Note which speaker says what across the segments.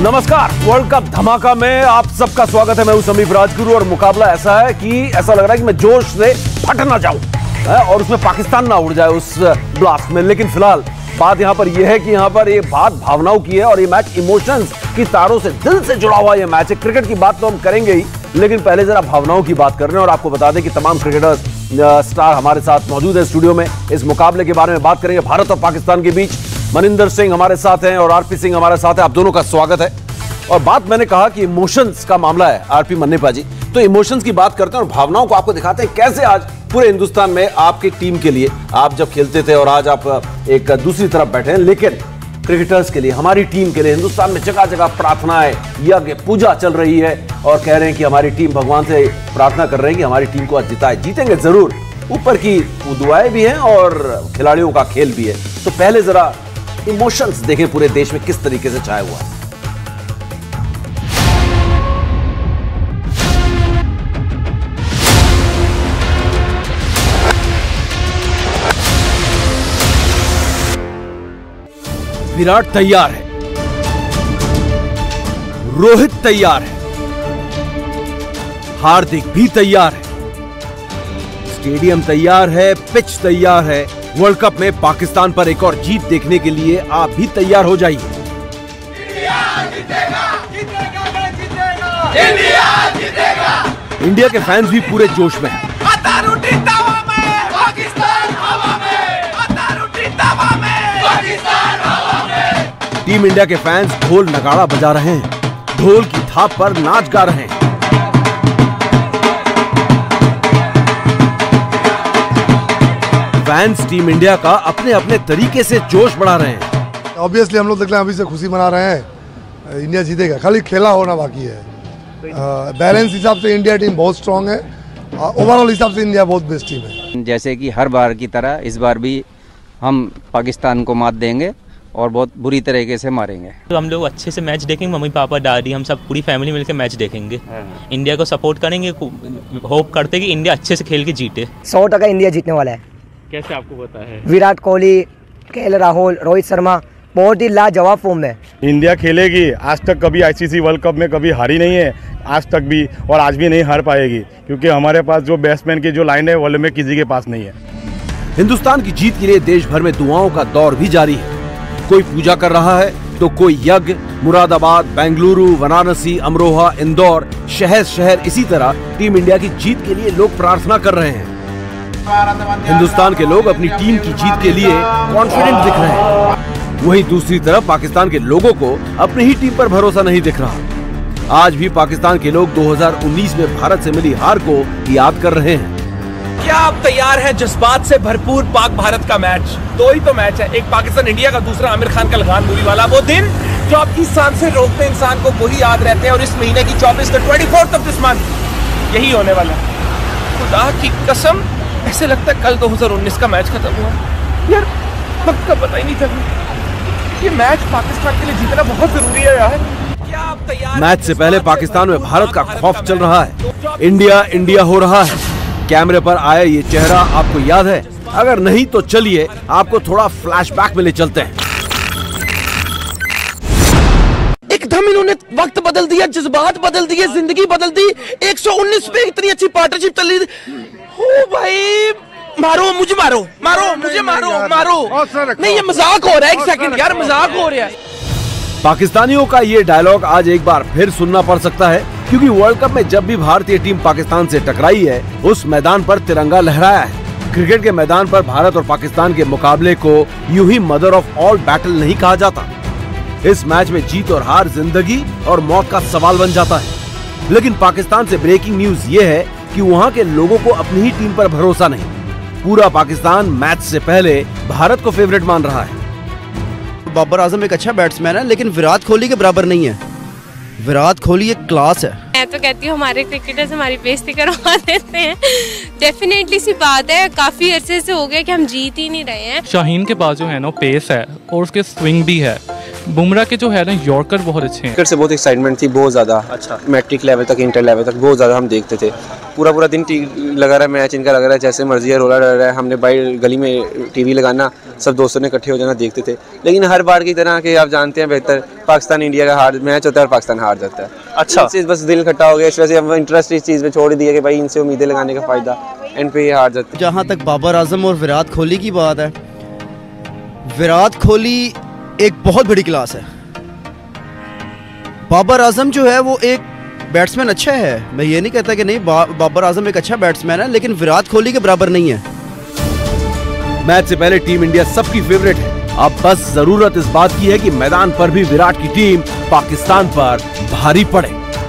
Speaker 1: नमस्कार, world cup धमाका में आप सबका स्वागत है। मैं हूं समीप राजगुरु और मुकाबला ऐसा है कि ऐसा लग रहा है कि मैं जोश से फट ना जाऊं और उसमें पाकिस्तान ना उड़ जाए उस ब्लास्ट में। लेकिन फिलहाल बात यहां पर यह है कि यहां पर ये बात भावनाओं की है और ये मैच इमोशंस की तारों से, दिल से जुड़ा हुआ ये मैच है। क्रिकेट की बात तो हम करेंगे ही, लेकिन पहले जरा भावनाओं की बात कर रहे हैं और आपको बता दें कि तमाम क्रिकेटर्स स्टार हमारे साथ मौजूद है स्टूडियो में। इस मुकाबले के बारे में बात करेंगे भारत और पाकिस्तान के बीच। मनिंदर सिंह हमारे साथ हैं और आरपी सिंह हमारे साथ है। आप दोनों का स्वागत है। और बात मैंने कहा कि इमोशंस का मामला है आरपी मन्नेपा जी, तो इमोशंस की बात करते हैं और भावनाओं को आपको दिखाते हैं कैसे आज पूरे हिंदुस्तान में आपकी टीम के लिए आप जब खेलते थे और आज आप एक दूसरी तरफ बैठे हैं, लेकिन क्रिकेटर्स के लिए, हमारी टीम के लिए हिंदुस्तान में जगह जगह प्रार्थनाएं, यज्ञ, पूजा चल रही है और कह रहे हैं कि हमारी टीम, भगवान से प्रार्थना कर रहे हैं कि हमारी टीम को आज जिताए। जीतेंगे जरूर, ऊपर की दुआएं भी हैं और खिलाड़ियों का खेल भी है। तो पहले जरा इमोशंस देखें पूरे देश में किस तरीके से छाया हुआ है। विराट तैयार है, रोहित तैयार है, हार्दिक भी तैयार है, स्टेडियम तैयार है, पिच तैयार है। वर्ल्ड कप में पाकिस्तान पर एक और जीत देखने के लिए आप भी तैयार हो जाइए। इंडिया के फैंस भी पूरे जोश में हैं। टीम इंडिया के फैंस ढोल नगाड़ा बजा रहे हैं, ढोल की थाप पर नाच गा रहे हैं। फैंस टीम इंडिया का अपने अपने तरीके से जोश बढ़ा रहे हैं।
Speaker 2: ऑब्वियसली हम लोग देख रहे हैं, अभी से खुशी मना रहे हैं। इंडिया जीतेगा, खाली खेला होना बाकी है। बैलेंस हिसाब से इंडिया टीम बहुत स्ट्रांग है, ओवरऑल हिसाब से इंडिया बहुत बेस्ट टीम है।
Speaker 3: जैसे कि हर बार की तरह इस बार भी हम पाकिस्तान को मात देंगे और बहुत बुरी तरीके से मारेंगे।
Speaker 4: तो हम लोग अच्छे से मैच देखेंगे, मम्मी पापा दादी हम सब पूरी फैमिली मिलकर मैच देखेंगे। इंडिया को सपोर्ट करेंगे, होप करते कि इंडिया अच्छे से खेल के जीते।
Speaker 5: 100% इंडिया जीतने वाला है।
Speaker 4: कैसे आपको पता है?
Speaker 5: विराट कोहली, केएल राहुल, रोहित शर्मा बहुत ही लाजवाब फॉर्म में।
Speaker 6: इंडिया खेलेगी, आज तक कभी आईसीसी वर्ल्ड कप में कभी हारी नहीं है, आज तक भी और आज भी नहीं हार पाएगी, क्योंकि हमारे पास जो बैट्समैन की जो लाइन है वर्ल्ड में किसी के पास नहीं है।
Speaker 1: हिंदुस्तान की जीत के लिए देश भर में दुआओं का दौर भी जारी है। कोई पूजा कर रहा है तो कोई यज्ञ। मुरादाबाद, बेंगलुरु, वाराणसी, अमरोहा, इंदौर, शहर शहर इसी तरह टीम इंडिया की जीत के लिए लोग प्रार्थना कर रहे हैं। हिंदुस्तान के लोग अपनी टीम की जीत के लिए कॉन्फिडेंट दिख रहे हैं। वहीं दूसरी तरफ पाकिस्तान के लोगों को अपनी ही टीम पर भरोसा नहीं दिख रहा। आज भी पाकिस्तान के लोग 2019 में भारत से मिली हार को याद कर रहे हैं।
Speaker 7: क्या आप तैयार हैं जज्बात से भरपूर पाक भारत का मैच? दो ही तो मैच है, एक पाकिस्तान इंडिया का, दूसरा आमिर खान का लगान मूवी वाला। वो दिन जो आपकी सांसें रोकते इंसान को वही याद रहते हैं और इस महीने की 24 दिस मंथ यही होने वाला है। खुदा की कसम ऐसे लगता है कल 2019 का मैच खत्म हुआ यार, वक्त का पता ही नहीं चला। ये मैच पाकिस्तान के लिए जीतना बहुत जरूरी है यार। क्या आप तैयार?
Speaker 1: मैच से पहले पाकिस्तान में भारत का खौफ चल रहा है। इंडिया इंडिया हो रहा है। कैमरे पर आया ये चेहरा आपको याद है? अगर नहीं तो चलिए आपको थोड़ा फ्लैशबैक में ले चलते हैं।
Speaker 7: एकदम इन्होंने वक्त बदल दिया, जज्बात बदल दिए, जिंदगी बदल दी। 119 में इतनी अच्छी पार्टनरशिप चल रही थी। ओ भाई, मारो मुझे, मारो मुझे, मारो। नहीं, ये मजाक हो रहा है। एक सेकंड यार, मजाक हो रहा है।
Speaker 1: पाकिस्तानियों का ये डायलॉग आज एक बार फिर सुनना पड़ सकता है, क्योंकि वर्ल्ड कप में जब भी भारतीय टीम पाकिस्तान से टकराई है, उस मैदान पर तिरंगा लहराया है। क्रिकेट के मैदान पर भारत और पाकिस्तान के मुकाबले को यूं ही मदर ऑफ ऑल बैटल नहीं कहा जाता। इस मैच में जीत और हार जिंदगी और मौत का सवाल बन जाता है। लेकिन पाकिस्तान से ब्रेकिंग न्यूज ये है कि वहाँ के लोगों को अपनी ही टीम पर भरोसा नहीं। पूरा पाकिस्तान मैच से पहले भारत को फेवरेट मान रहा है।
Speaker 8: बाबर आजम एक अच्छा बैट्समैन है, लेकिन विराट कोहली के बराबर नहीं है। विराट कोहली एक क्लास है।
Speaker 9: मैं तो कहती हूँ हमारे क्रिकेटर्स हमारी बेइज्जती करवा देते हैं। डेफिनेटली सी बात है, काफी अरसे से हो गया कि हम जीत ही नहीं रहे हैं।
Speaker 4: शाहीन के पास जो है ना पेस है और उसके स्विंग भी है,
Speaker 10: बुमराह के जो है ना यॉर्कर बहुत अच्छे हैं।
Speaker 11: क्रिकेट से बहुत एक्साइटमेंट थी, बहुत ज़्यादा। अच्छा। मैट्रिक लेवल तक, इंटर लेवल तक बहुत ज़्यादा हम देखते थे। पूरा दिन लगा रहा है मैच इनका, लग रहा है जैसे मर्जी है, रोला डर रहा है। हमने बाहर गली में टीवी लगाना, सब दोस्तों ने इकट्ठे हो जाना, देखते थे। लेकिन हर बार की तरह कि आप जानते हैं बेहतर, पाकिस्तान इंडिया का हार मैच होता है और पाकिस्तान हार जाता है। अच्छा। इस बस दिल इकट्ठा हो गया, इस वजह से हम इंटरेस्ट इस चीज़ में छोड़ दिया कि भाई इनसे उम्मीदें लगाने का फ़ायदा, एंड पे ये हार जाते हैं।
Speaker 8: जहाँ तक बाबर आजम और विराट कोहली की बात है, विराट कोहली एक बहुत बड़ी क्लास है। बाबर आजम जो है वो एक बैट्समैन अच्छा है, मैं ये नहीं कहता कि नहीं, बाबर आजम एक अच्छा बैट्समैन है, लेकिन विराट कोहली के बराबर नहीं है।
Speaker 1: मैच से पहले टीम इंडिया सबकी फेवरेट है। अब बस जरूरत इस बात की है कि मैदान पर भी विराट की टीम पाकिस्तान पर भारी पड़े।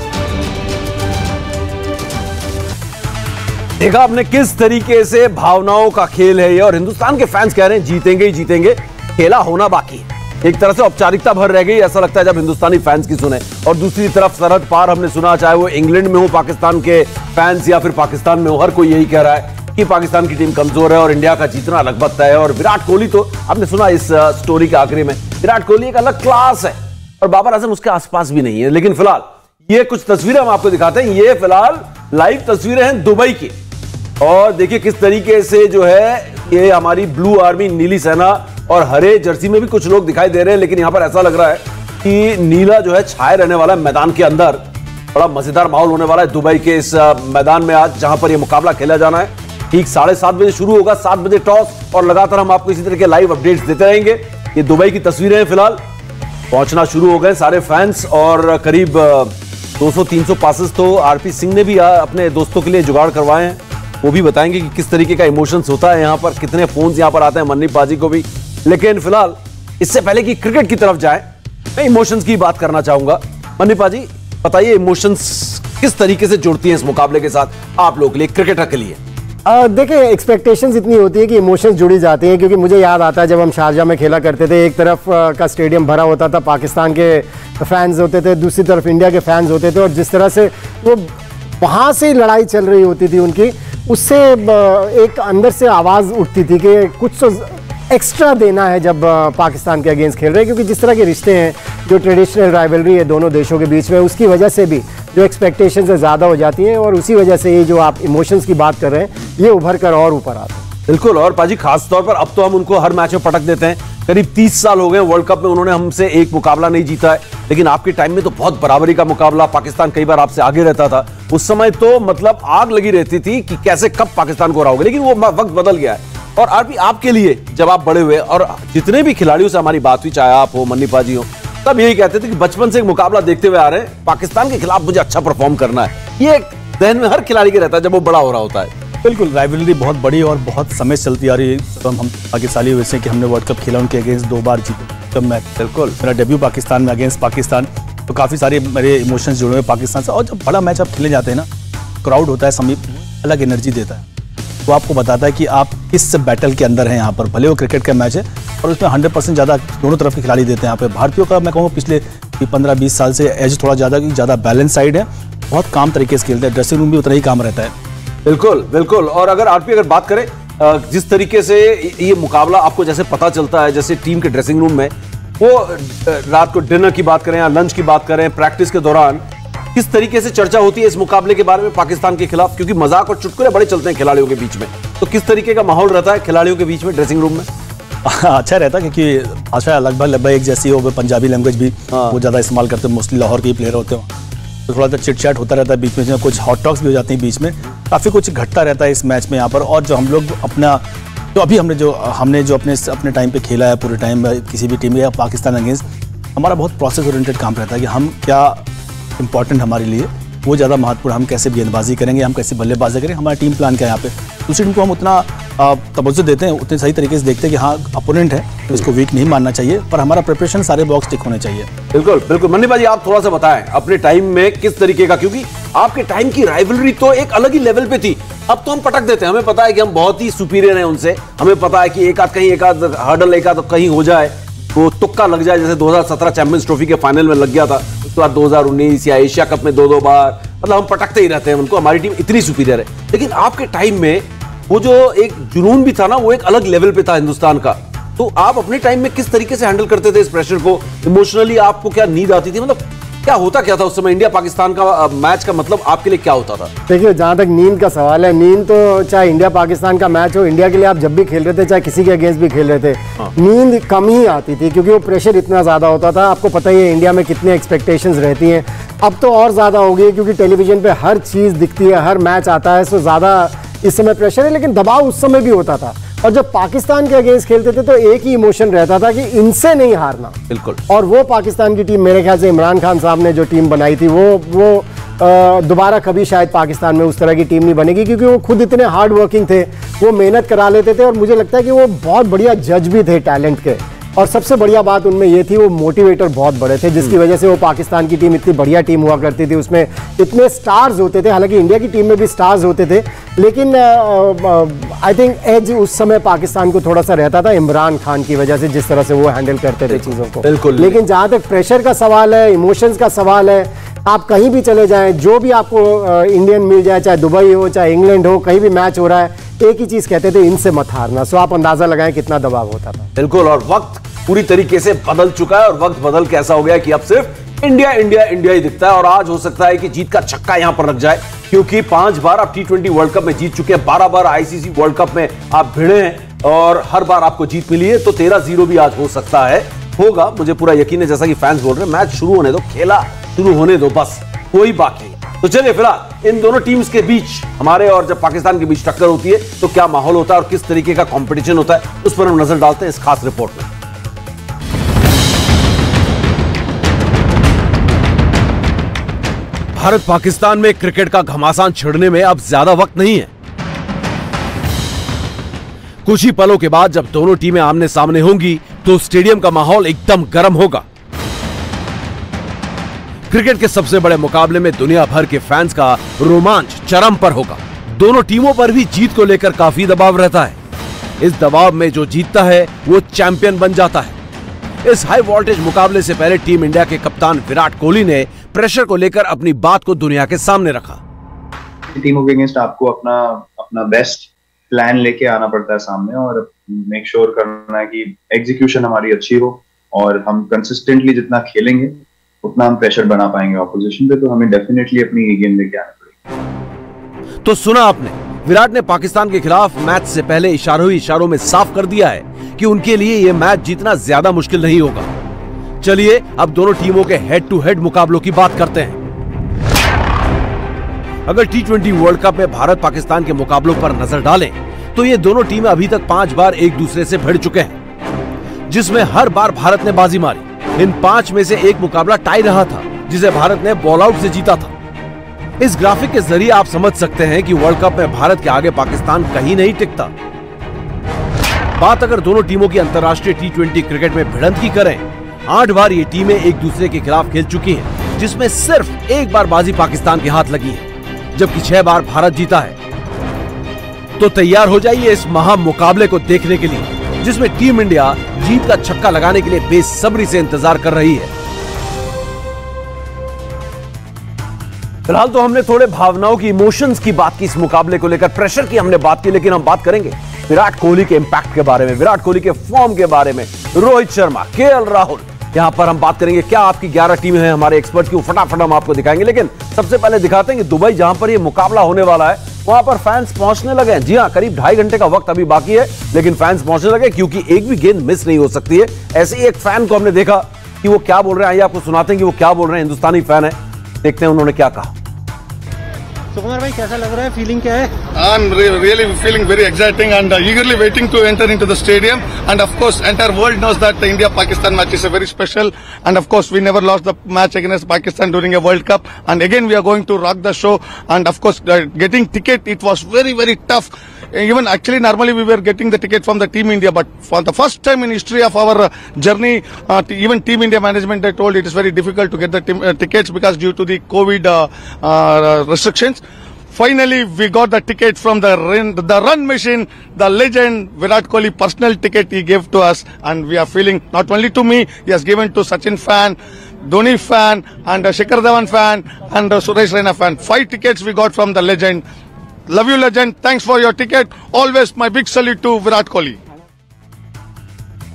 Speaker 1: देखा आपने किस तरीके से भावनाओं का खेल है ये, और हिंदुस्तान के फैंस कह रहे हैं जीतेंगे ही जीतेंगे, खेला होना बाकी है। एक तरह से औपचारिकता भर रह गई, ऐसा लगता है जब हिंदुस्तानी फैंस की सुने। और दूसरी तरफ सरहद पार हमने सुना, चाहे वो इंग्लैंड में हो पाकिस्तान के फैंस या फिर पाकिस्तान में हो, हर कोई यही कह रहा है कि पाकिस्तान की टीम कमजोर है और इंडिया का जीतना लगभग तय है। और विराट कोहली तो आपने सुना इस स्टोरी के आखिरी में, विराट कोहली एक अलग क्लास है और बाबर आजम उसके आसपास भी नहीं है। लेकिन फिलहाल ये कुछ तस्वीरें हम आपको दिखाते हैं। ये फिलहाल लाइव तस्वीरें हैं दुबई की, और देखिए किस तरीके से जो है ये हमारी ब्लू आर्मी, नीली सेना और हरे जर्सी में भी कुछ लोग दिखाई दे रहे हैं। लेकिन यहां पर ऐसा लग रहा है कि नीला जो है छाए रहने वाला है मैदान के अंदर। बड़ा मजेदार माहौल होने वाला है दुबई के इस मैदान में आज, जहां पर यह मुकाबला खेला जाना है। ठीक 7:30 बजे शुरू होगा, 7 बजे टॉस, और लगातार हम आपको इसी तरह के लाइव अपडेट्स देते रहेंगे। ये दुबई की तस्वीरें हैं, फिलहाल पहुंचना शुरू हो गए सारे फैंस, और करीब 200-300 पासेस तो आरपी सिंह ने भी अपने दोस्तों के लिए जुगाड़ करवाए हैं। वो भी बताएंगे कि किस तरीके का इमोशंस होता है यहाँ पर, कितने फोन्स यहाँ पर आते हैं मन्नी पाजी को भी। लेकिन फिलहाल इससे पहले कि क्रिकेट की तरफ जाएं, मैं इमोशंस की बात करना चाहूंगा। मन्नी पाजी बताइए, इमोशंस किस तरीके से जुड़ती हैं इस मुकाबले के साथ आप लोगों के लिए, क्रिकेटर के लिए?
Speaker 12: देखिए, एक्सपेक्टेशंस इतनी होती है कि इमोशंस जुड़ी जाती हैं, क्योंकि मुझे याद आता है जब हम शारजा में खेला करते थे, एक तरफ का स्टेडियम भरा होता था, पाकिस्तान के फैंस होते थे, दूसरी तरफ इंडिया के फैंस होते थे, और जिस तरह से वो वहाँ से लड़ाई चल रही होती थी उनकी, उससे एक अंदर से आवाज़ उठती थी कि कुछ तो एक्स्ट्रा देना है जब पाकिस्तान के अगेंस्ट खेल रहे हैं। क्योंकि जिस तरह के रिश्ते हैं, जो ट्रेडिशनल राइवलरी है दोनों देशों के बीच में, उसकी वजह से भी जो एक्सपेक्टेशंस है ज़्यादा हो जाती हैं, और उसी वजह से ये जो आप इमोशंस की बात कर रहे हैं, ये उभर कर और ऊपर आते हैं।
Speaker 1: बिल्कुल, और पाजी खास तौर पर अब तो हम उनको हर मैच में पटक देते हैं। करीब 30 साल हो गए वर्ल्ड कप में, उन्होंने हमसे एक मुकाबला नहीं जीता है। लेकिन आपके टाइम में तो बहुत बराबरी का मुकाबला, पाकिस्तान कई बार आपसे आगे रहता था। उस समय तो मतलब आग लगी रहती थी कि कैसे कब पाकिस्तान को हराओगे। लेकिन वो वक्त बदल गया है। और आरपी आपके लिए जब आप बड़े हुए, और जितने भी खिलाड़ियों से हमारी बात हुई, चाहे आप हो, मन्नी पाजी हो, तब यही कहते थे कि बचपन से एक मुकाबला देखते हुए आ रहे हैं, पाकिस्तान के खिलाफ मुझे अच्छा परफॉर्म करना है। ये ध्यान में हर खिलाड़ी के रहता है जब वो बड़ा हो रहा होता है।
Speaker 13: बिल्कुल, राइवलरी बहुत बड़ी और बहुत समय से चलती आ रही है। तो हम पाकिस्तानी वैसे कि हमने वर्ल्ड कप खेला, उनके अगेंस्ट 2 बार जीते। तब मैं बिल्कुल मेरा डेब्यू पाकिस्तान में अगेंस्ट पाकिस्तान, तो काफ़ी सारे मेरे इमोशंस जुड़े हुए पाकिस्तान से। और जब बड़ा मैच आप खेलने जाते हैं ना, क्राउड होता है, समीप अलग एनर्जी देता है, वो आपको बताता है कि आप किस बैटल के अंदर हैं यहाँ पर। भले वो क्रिकेट का मैच है और उसमें 100% ज़्यादा दोनों तरफ के खिलाड़ी देते हैं यहाँ पे। भारतीयों का मैं कहूँ पिछले 15-20 साल से एज थोड़ा ज़्यादा बैलेंस साइड है, बहुत काम तरीके से खेलते हैं, ड्रेसिंग रूम भी उतना ही काम रहता है।
Speaker 1: बिल्कुल बिल्कुल। और अगर आरपी अगर बात करें जिस तरीके से ये मुकाबला आपको जैसे पता चलता है, जैसे टीम के ड्रेसिंग रूम में, वो रात को डिनर की बात करें या लंच की बात करें, प्रैक्टिस के दौरान किस तरीके से चर्चा होती है इस मुकाबले के बारे में पाकिस्तान के खिलाफ? क्योंकि मजाक और चुटकुले बड़े चलते हैं खिलाड़ियों के बीच में, तो किस तरीके का माहौल रहता है खिलाड़ियों के बीच में ड्रेसिंग रूम में?
Speaker 13: अच्छा रहता है, क्योंकि भाषा लगभग एक जैसी हो, पंजाबी लैंग्वेज भी वो ज़्यादा इस्तेमाल करते हैं, मोस्टली लाहौर के ही प्लेयर होते हैं, तो थोड़ा सा चिट चैट होता रहता है बीच में, कुछ हॉट टॉक्स भी हो जाती हैं बीच में, काफ़ी कुछ घटता रहता है इस मैच में यहाँ पर। और जो हम लोग अपना तो अभी हमने जो अपने टाइम पे खेला है, पूरे टाइम किसी भी टीम या पाकिस्तान अगेंस्ट, हमारा बहुत प्रोसेस ओरिएंटेड काम रहता है कि हम क्या इंपॉर्टेंट हमारे लिए, वो ज़्यादा महत्वपूर्ण, हम कैसे गेंदबाजी करेंगे, हम कैसे बल्लेबाजी करेंगे, हमारा टीम प्लान क्या है यहाँ पे। दूसरी टीम को हम उतना तवज्जो देते हैं, उतने सही तरीके से देखते हैं कि हाँ अपोनेंट है तो इसको वीक नहीं मानना चाहिए, पर हमारा प्रिपरेशन सारे बॉक्स टिक होने चाहिए।
Speaker 1: बिल्कुल बिल्कुल। मन्नी भाई आप थोड़ा सा बताएं अपने टाइम में किस तरीके का, क्योंकि आपके टाइम की राइवलरी तो एक अलग ही लेवल पे थी। अब तो हम पटक देते हैं, हमें पता है कि हम बहुत ही सुपीरियर हैं उनसे, हमें पता है कि एक आध हर्डल एक आध कहीं हो जाए, वो तुक्का लग जाए, जैसे 2017 चैंपियंस ट्रॉफी के फाइनल में लग गया था, उसके बाद 2019 या एशिया कप में 2 बार, मतलब हम पटकते ही रहते हैं उनको, हमारी टीम इतनी सुपीरियर है। लेकिन आपके टाइम में वो जो एक जुनून भी था ना, वो एक अलग लेवल पे था हिंदुस्तान का। तो आप अपने टाइम में किस तरीके से हैंडल करते थे इस प्रेशर को? इमोशनली आपको क्या नींद आती थी? मतलब क्या होता क्या था उस समय? इंडिया पाकिस्तान का मैच का मतलब आपके लिए क्या होता था?
Speaker 12: देखिए, जहां तक नींद का सवाल है, नींद तो चाहे इंडिया पाकिस्तान का मैच हो, इंडिया के लिए आप जब भी खेल रहे थे, चाहे किसी के अगेंस्ट भी खेल रहे थे, नींद कम ही आती थी, क्योंकि वो प्रेशर इतना ज्यादा होता था। आपको पता ही है इंडिया में कितने एक्सपेक्टेशंस रहती हैं। अब तो और ज्यादा हो गई, क्योंकि टेलीविजन पे हर चीज दिखती है, हर मैच आता है, सो ज्यादा इस समय प्रेशर है। लेकिन दबाव उस समय भी होता था, और जब पाकिस्तान के अगेंस्ट खेलते थे तो एक ही इमोशन रहता था कि इनसे नहीं हारना।
Speaker 1: बिल्कुल। और
Speaker 12: वो पाकिस्तान की टीम, मेरे ख्याल से इमरान खान साहब ने जो टीम बनाई थी, वो दोबारा कभी शायद पाकिस्तान में उस तरह की टीम नहीं बनेगी, क्योंकि वो खुद इतने हार्ड वर्किंग थे, वो मेहनत करा लेते थे, और मुझे लगता है कि वो बहुत बढ़िया जज भी थे टैलेंट के। और सबसे बढ़िया बात उनमें ये थी, वो मोटिवेटर बहुत बड़े थे, जिसकी वजह से वो पाकिस्तान की टीम इतनी बढ़िया टीम हुआ करती थी। उसमें इतने स्टार्स होते थे, हालांकि इंडिया की टीम में भी स्टार्स होते थे, लेकिन आई थिंक एज उस समय पाकिस्तान को थोड़ा सा रहता था इमरान खान की वजह से, जिस तरह से वो हैंडल करते थे चीज़ों को।
Speaker 1: बिल्कुल।
Speaker 12: लेकिन जहाँ तक प्रेशर का सवाल है, इमोशंस का सवाल है, आप कहीं भी चले जाएं, जो भी आपको इंडियन मिल जाए, चाहे दुबई हो, चाहे इंग्लैंड हो, कहीं भी मैच हो रहा है, एक ही चीज़ कहते थे, इनसे मत हारना। सो आप अंदाजा लगाएं कितना दबाव होता था।
Speaker 1: बिल्कुल। और वक्त पूरी तरीके से बदल चुका है, और वक्त बदल के ऐसा हो गया कि अब सिर्फ इंडिया इंडिया इंडिया ही दिखता है। और आज हो सकता है कि जीत का छक्का यहां पर लग जाए, क्योंकि 5 बार आप T20 वर्ल्ड कप में जीत चुके हैं, 12 बार ICC वर्ल्ड कप में आप भिड़े हैं, और हर बार आपको जीत मिली है। तो 13-0 भी आज हो सकता है, होगा, मुझे पूरा यकीन है। जैसा कि फैंस बोल रहे हैं, मैच शुरू होने दो, खेला शुरू होने दो, बस कोई बाकी नहीं। तो चलिए, फिलहाल इन दोनों टीम्स के बीच, हमारे और जब पाकिस्तान के बीच टक्कर होती है, तो क्या माहौल होता है और किस तरीके का कंपटीशन होता है, उस पर हम नजर डालते हैं इस खास रिपोर्ट में। भारत पाकिस्तान में क्रिकेट का घमासान छिड़ने में अब ज्यादा वक्त नहीं है। कुछ ही पलों के बाद जब दोनों टीमें आमने सामने होंगी, तो स्टेडियम का माहौल एकदम गर्म होगा। क्रिकेट के सबसे बड़े मुकाबले में दुनिया भर के फैंस का रोमांच चरम पर होगा। दोनों टीमों पर भी जीत को लेकर काफी दबाव रहता है। इस दबाव में जो जीतता है वो चैंपियन बन जाता है। इस हाई वोल्टेज मुकाबले से पहले टीम इंडिया के कप्तान विराट कोहली ने प्रेशर को लेकर अपनी बात को दुनिया के सामने रखा।
Speaker 14: टीमों के अगेंस्ट आपको अपना बेस्ट प्लान लेके आना पड़ता है सामने, और मेक श्योर करना है कि एग्जीक्यूशन हमारी अच्छी हो, और हम कंसिस्टेंटली जितना खेलेंगे उतना हम प्रेशर बना पाएंगे ऑपोजिशन पे। तो हमें डेफिनेटली अपनी गेम लेके आना पड़ेगी।
Speaker 1: तो सुना आपने, विराट ने पाकिस्तान के खिलाफ मैच से पहले इशारों ही इशारों में साफ कर दिया है कि उनके लिए यह मैच जीतना ज्यादा मुश्किल नहीं होगा। चलिए अब दोनों टीमों के हेड टू हेड मुकाबलों की बात करते हैं। अगर T20 वर्ल्ड कप में भारत पाकिस्तान के मुकाबलों पर नजर डालें, तो ये दोनों टीमें अभी तक 5 बार एक दूसरे से भिड़ चुके हैं, जिसमें हर बार भारत ने बाजी मारी। इन 5 में से एक मुकाबला टाई रहा था, जिसे भारत ने बॉल आउट से जीता था। इस ग्राफिक के जरिए आप समझ सकते हैं कि वर्ल्ड कप में भारत के आगे पाकिस्तान कहीं नहीं टिकता। बात अगर दोनों टीमों की अंतर्राष्ट्रीय T20 क्रिकेट में भिड़ंत की करें, 8 बार ये टीमें एक दूसरे के खिलाफ खेल चुकी हैं, जिसमें सिर्फ 1 बार बाजी पाकिस्तान के हाथ लगी है, जबकि 6 बार भारत जीता है। तो तैयार हो जाइए इस महा मुकाबले को देखने के लिए, जिसमें टीम इंडिया जीत का छक्का लगाने के लिए बेसब्री से इंतजार कर रही है। फिलहाल तो हमने थोड़े भावनाओं की, इमोशंस की बात की, इस मुकाबले को लेकर प्रेशर की हमने बात की, लेकिन हम बात करेंगे विराट कोहली के इंपैक्ट के बारे में, विराट कोहली के फॉर्म के बारे में, रोहित शर्मा, KL राहुल। यहां पर हम बात करेंगे क्या आपकी 11 टीमें हैं हमारे एक्सपर्ट की, फटाफट हम आपको दिखाएंगे। लेकिन सबसे पहले दिखाते हैं कि दुबई जहां पर यह मुकाबला होने वाला है, वहां पर फैंस पहुंचने लगे हैं। जी हां, करीब 2.5 घंटे का वक्त अभी बाकी है, लेकिन फैंस पहुंचने लगे, क्योंकि एक भी गेंद मिस नहीं हो सकती है। ऐसे ही एक फैन को हमने देखा कि वो क्या बोल रहे हैं, आइए आपको सुनाते हैं कि वो क्या बोल रहे हैं। हिंदुस्तानी फैन है, देखते हैं उन्होंने क्या कहा।
Speaker 15: सुकुमार भाई, कैसा लग रहा है, फीलिंग क्या है?
Speaker 16: I'm really feeling very exciting and eagerly waiting to enter into the stadium. And of course, entire world knows that the India-Pakistan match is a very special. And of course, we never lost the match against Pakistan during a World Cup. And again, we are going to rock the show. And of course, getting ticket, it was very tough. Even actually, normally we were getting the ticket from the Team India, but for the first time in history of our journey, even Team India management, they told it is very difficult to get the tickets because due to the COVID restrictions. Finally, we got the ticket from the run machine, the legend Virat Kohli personal ticket he gave to us, and we are feeling, not only to me, he has given to Sachin fan, Dhoni fan, and Shikhar Dhawan fan, and Suresh Raina fan. 5 tickets we got from the legend. Love you, legend. Thanks for your ticket. Always my big salute to Virat Kohli.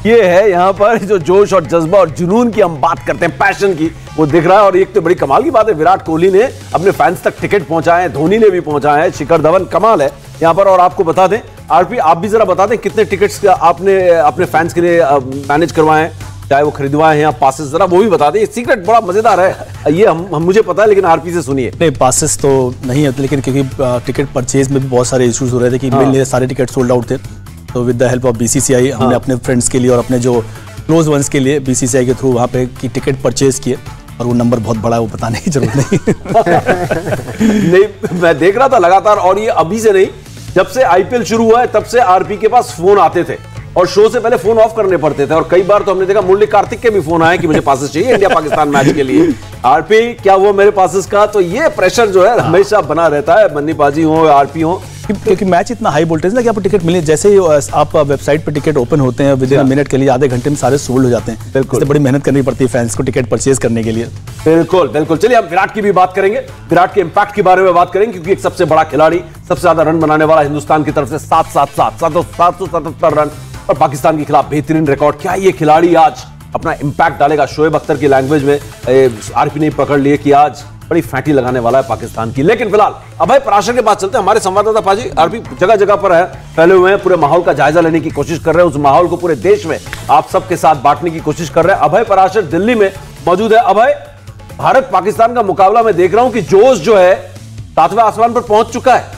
Speaker 1: ये है यहाँ पर जो जोश और जज्बा और जुनून की हम बात करते हैं, पैशन की, वो दिख रहा है। और एक तो बड़ी कमाल की बात है, विराट कोहली ने अपने फैंस तक टिकट पहुंचाए हैं, धोनी ने भी पहुंचाए हैं, शिखर धवन, कमाल है यहाँ पर। और आपको बता दें आरपी, आप भी जरा बता दें कितने टिकट्स आपने अपने फैंस के लिए मैनेज करवाए हैं, चाहे वो खरीदवाए हैं या पासेस, जरा वो भी बता दें। सीक्रेट बड़ा मजेदार है ये, हम मुझे पता है, लेकिन आरपी से सुनिए।
Speaker 13: नहीं, पासेस तो नहीं है, लेकिन क्योंकि टिकट परचेज में भी बहुत सारे इश्यूज हो रहे थे कि मेरे सारे टिकट सोल्ड आउट थे, तो with the help of BCCI हमने अपने फ्रेंड्स के लिए और अपने जो क्लोज वंस के लिए बीसीसीआई के थ्रू वहाँ पे की टिकट परचेज किए। और वो नंबर बहुत बड़ा है, वो बताने की जरूरत नहीं।
Speaker 1: नहीं, मैं देख रहा था लगातार, और ये अभी से नहीं, जब से आईपीएल शुरू हुआ है तब से आरपी के पास फोन आते थे और शो से पहले फोन ऑफ करने पड़ते थे। और कई बार तो हमने देखा मुरली कार्तिक के भी फोन आए कि मुझे पासेस चाहिए इंडिया पाकिस्तान मैच के लिए। आरपी क्या वो मेरे पासेस का, तो ये प्रेशर जो है हमेशा बना रहता है, बन्नी बाजी हो आरपी हो,
Speaker 13: क्योंकि मैच इतना हाई वोल्टेज ना कि आपको टिकट मिले, जैसे ही आप वेबसाइट पर टिकट ओपन होते हैं विद इन मिनट के लिए, आधे घंटे में सारे सोल्ड हो जाते हैं। बिल्कुल, बड़ी मेहनत करनी पड़ती है फैंस को टिकट परचेज करने के लिए।
Speaker 1: बिल्कुल बिल्कुल। चलिए हम विराट की भी बात करेंगे, विराट के इंपैक्ट के बारे में बात करेंगे, क्योंकि एक सबसे बड़ा खिलाड़ी, सबसे ज्यादा रन बनाने वाला हिंदुस्तान की तरफ से 777 रन और पाकिस्तान के खिलाफ बेहतरीन रिकॉर्ड। क्या ये खिलाड़ी आज अपना इंपैक्ट डालेगा? शोएब अख्तर की लैंग्वेज में आरपी ने पकड़ लिए कि आज बड़ी फैंटी लगाने वाला है पाकिस्तान की। लेकिन फिलहाल अभय पराशर के पास चलते हैं। हमारे संवाददाता पाजी आरपी जगह जगह पर है, फैले हुए हैं, पूरे माहौल का जायजा लेने की कोशिश कर रहे हैं, उस माहौल को पूरे देश में आप सबके साथ बांटने की कोशिश कर रहे हैं। अभय पराशर दिल्ली में मौजूद है। अभय, भारत पाकिस्तान का मुकाबला मैं देख रहा हूं कि जोश जो है 7वें आसमान पर पहुंच चुका है।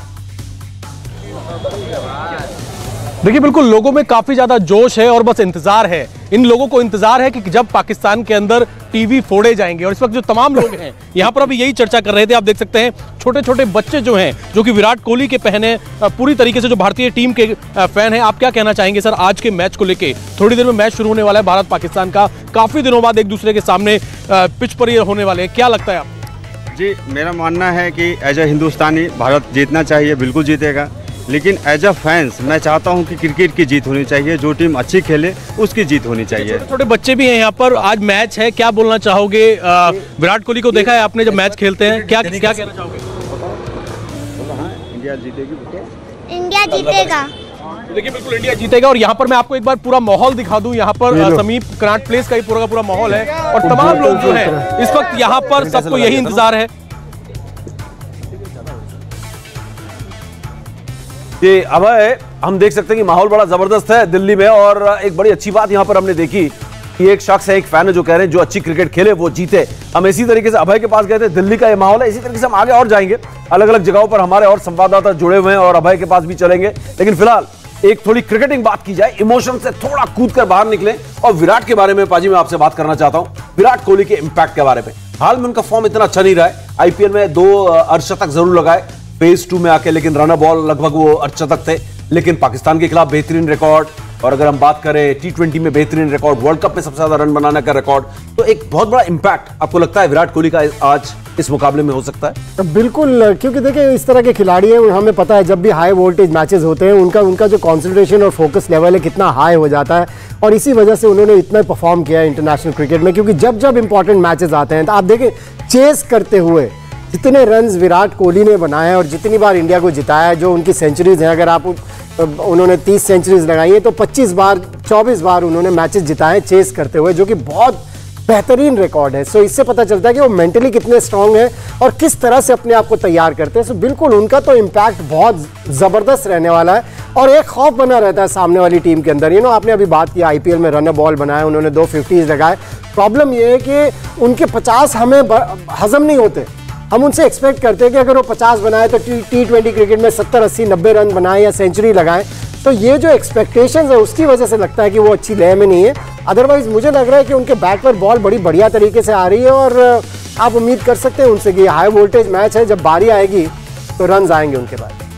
Speaker 17: देखिए, बिल्कुल लोगों में काफी ज्यादा जोश है और बस इंतजार है, इन लोगों को इंतजार है कि जब पाकिस्तान के अंदर टीवी फोड़े जाएंगे। और इस वक्त जो तमाम लोग हैं यहाँ पर अभी यही चर्चा कर रहे थे, आप देख सकते हैं छोटे छोटे बच्चे जो हैं, जो कि विराट कोहली के पहने पूरी तरीके से जो भारतीय टीम के फैन हैं। आप क्या कहना चाहेंगे सर आज के मैच को लेके? थोड़ी देर में मैच शुरू होने वाला है भारत पाकिस्तान का, काफी दिनों बाद एक दूसरे के सामने पिच पर ये होने वाले हैं, क्या लगता है आपको?
Speaker 18: जी, मेरा मानना है कि एज ए हिंदुस्तानी भारत जीतना चाहिए, बिल्कुल जीतेगा, लेकिन एज अ फैंस मैं चाहता हूं कि क्रिकेट की जीत होनी चाहिए, जो टीम अच्छी खेले उसकी जीत होनी चाहिए।
Speaker 17: छोटे छोटे बच्चे भी हैं यहाँ पर, आज मैच है, क्या बोलना चाहोगे? विराट कोहली को देखा है आपने जब मैच खेलते हैं, क्या कहना चाहोगे?
Speaker 18: इंडिया जीतेगी,
Speaker 19: इंडिया जीतेगा।
Speaker 17: देखिए, बिल्कुल इंडिया जीतेगा। और यहाँ पर मैं आपको एक बार पूरा माहौल दिखा दूं, यहाँ पर समीप कनाट प्लेस का ही पूरा माहौल है और तमाम लोग जो है इस वक्त यहाँ पर, सबको यही इंतजार है।
Speaker 1: ये अभय, हम देख सकते हैं कि माहौल बड़ा जबरदस्त है दिल्ली में। और एक बड़ी अच्छी बात यहां पर हमने देखी कि एक शख्स है, एक फैन है जो कह रहे हैं जो अच्छी क्रिकेट खेले वो जीते। हम इसी तरीके से अभय के पास गए थे, दिल्ली का ये माहौल है, इसी तरीके से हम आगे और जाएंगे, अलग अलग जगहों पर हमारे और संवाददाता जुड़े हुए हैं और अभय के पास भी चलेंगे। लेकिन फिलहाल एक थोड़ी क्रिकेटिंग बात की जाए, इमोशन से थोड़ा कूद कर बाहर निकले और विराट के बारे में पाजी मैं आपसे बात करना चाहता हूं, विराट कोहली के इंपैक्ट के बारे में। हाल में उनका फॉर्म इतना अच्छा नहीं रहा है, आईपीएल में 2 अर्धशतक जरूर लगाए फेज 2 में आके, लेकिन रनर बॉल लगभग वो अर्धशतक थे। लेकिन पाकिस्तान के खिलाफ बेहतरीन रिकॉर्ड, और अगर हम बात करें T20 में बेहतरीन रिकॉर्ड, वर्ल्ड कप में सबसे ज्यादा रन बनाने का रिकॉर्ड, तो एक बहुत बड़ा इंपैक्ट आपको लगता है विराट कोहली का आज इस मुकाबले में हो सकता है?
Speaker 12: बिल्कुल, क्योंकि देखिए इस तरह के खिलाड़ी हैं, हमें पता है जब भी हाई वोल्टेज मैचेस होते हैं उनका जो कंसंट्रेशन और फोकस लेवल है कितना हाई हो जाता है, और इसी वजह से उन्होंने इतना परफॉर्म किया है इंटरनेशनल क्रिकेट में। क्योंकि जब जब इंपॉर्टेंट मैचेस आते हैं तो आप देखें चेस करते हुए जितने रन्स विराट कोहली ने बनाए और जितनी बार इंडिया को जिताया, जो उनकी सेंचुरीज हैं, अगर आप उन्होंने 30 सेंचुरीज लगाई है तो 24 बार उन्होंने मैचेस जिताए चेस करते हुए, जो कि बहुत बेहतरीन रिकॉर्ड है। सो इससे पता चलता है कि वो मेंटली कितने स्ट्रांग हैं और किस तरह से अपने आप को तैयार करते हैं। सो बिल्कुल उनका तो इम्पैक्ट बहुत ज़बरदस्त रहने वाला है और एक खौफ बना रहता है सामने वाली टीम के अंदर। आपने अभी बात की आईपीएल में रनर बॉल बनाए, उन्होंने 2 50s लगाए। प्रॉब्लम ये है कि उनके 50 हमें हजम नहीं होते। हम उनसे एक्सपेक्ट करते हैं कि अगर वो 50 बनाए तो T20 क्रिकेट में 70, 80, 90 रन बनाए या सेंचुरी लगाएं। तो ये जो एक्सपेक्टेशंस है उसकी वजह से लगता है कि वो अच्छी लय में नहीं है। अदरवाइज मुझे लग रहा है कि उनके बैट पर बॉल बड़ी बढ़िया तरीके से आ रही है और आप उम्मीद कर सकते हैं उनसे कि हाई वोल्टेज मैच है, जब बारी आएगी तो रन आएंगे उनके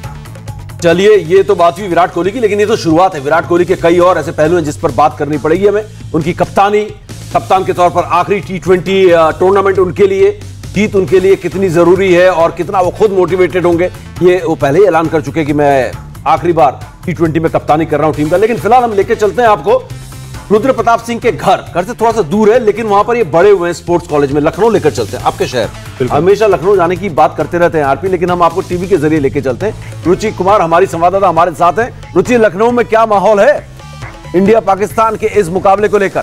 Speaker 12: बाद।
Speaker 1: चलिए, ये तो बात हुई विराट कोहली की, लेकिन ये तो शुरुआत है। विराट कोहली के कई और ऐसे पहलू हैं जिस पर बात करनी पड़ेगी हमें। उनकी कप्तानी, कप्तान के तौर पर आखिरी T20 टूर्नामेंट उनके लिए, जीत उनके लिए कितनी जरूरी है और कितना वो खुद मोटिवेटेड होंगे, ये वो पहले ही ऐलान कर चुके कि मैं आखिरी बार T20 में कप्तानी कर रहा हूं टीम का। लेकिन फिलहाल हम लेके चलते हैं आपको रुद्र प्रताप सिंह के घर से थोड़ा सा दूर है, लेकिन वहां पर ये बड़े हुए हैं स्पोर्ट्स कॉलेज में, लखनऊ लेकर चलते हैं आपके शहर। हमेशा लखनऊ जाने की बात करते रहते हैं आरपी, लेकिन हम आपको टीवी के जरिए लेके चलते हैं। रुचि कुमार हमारी संवाददाता हमारे साथ हैं। रुचि, लखनऊ में क्या माहौल है? इंडिया पाकिस्तान के इस मुकाबले को लेकर?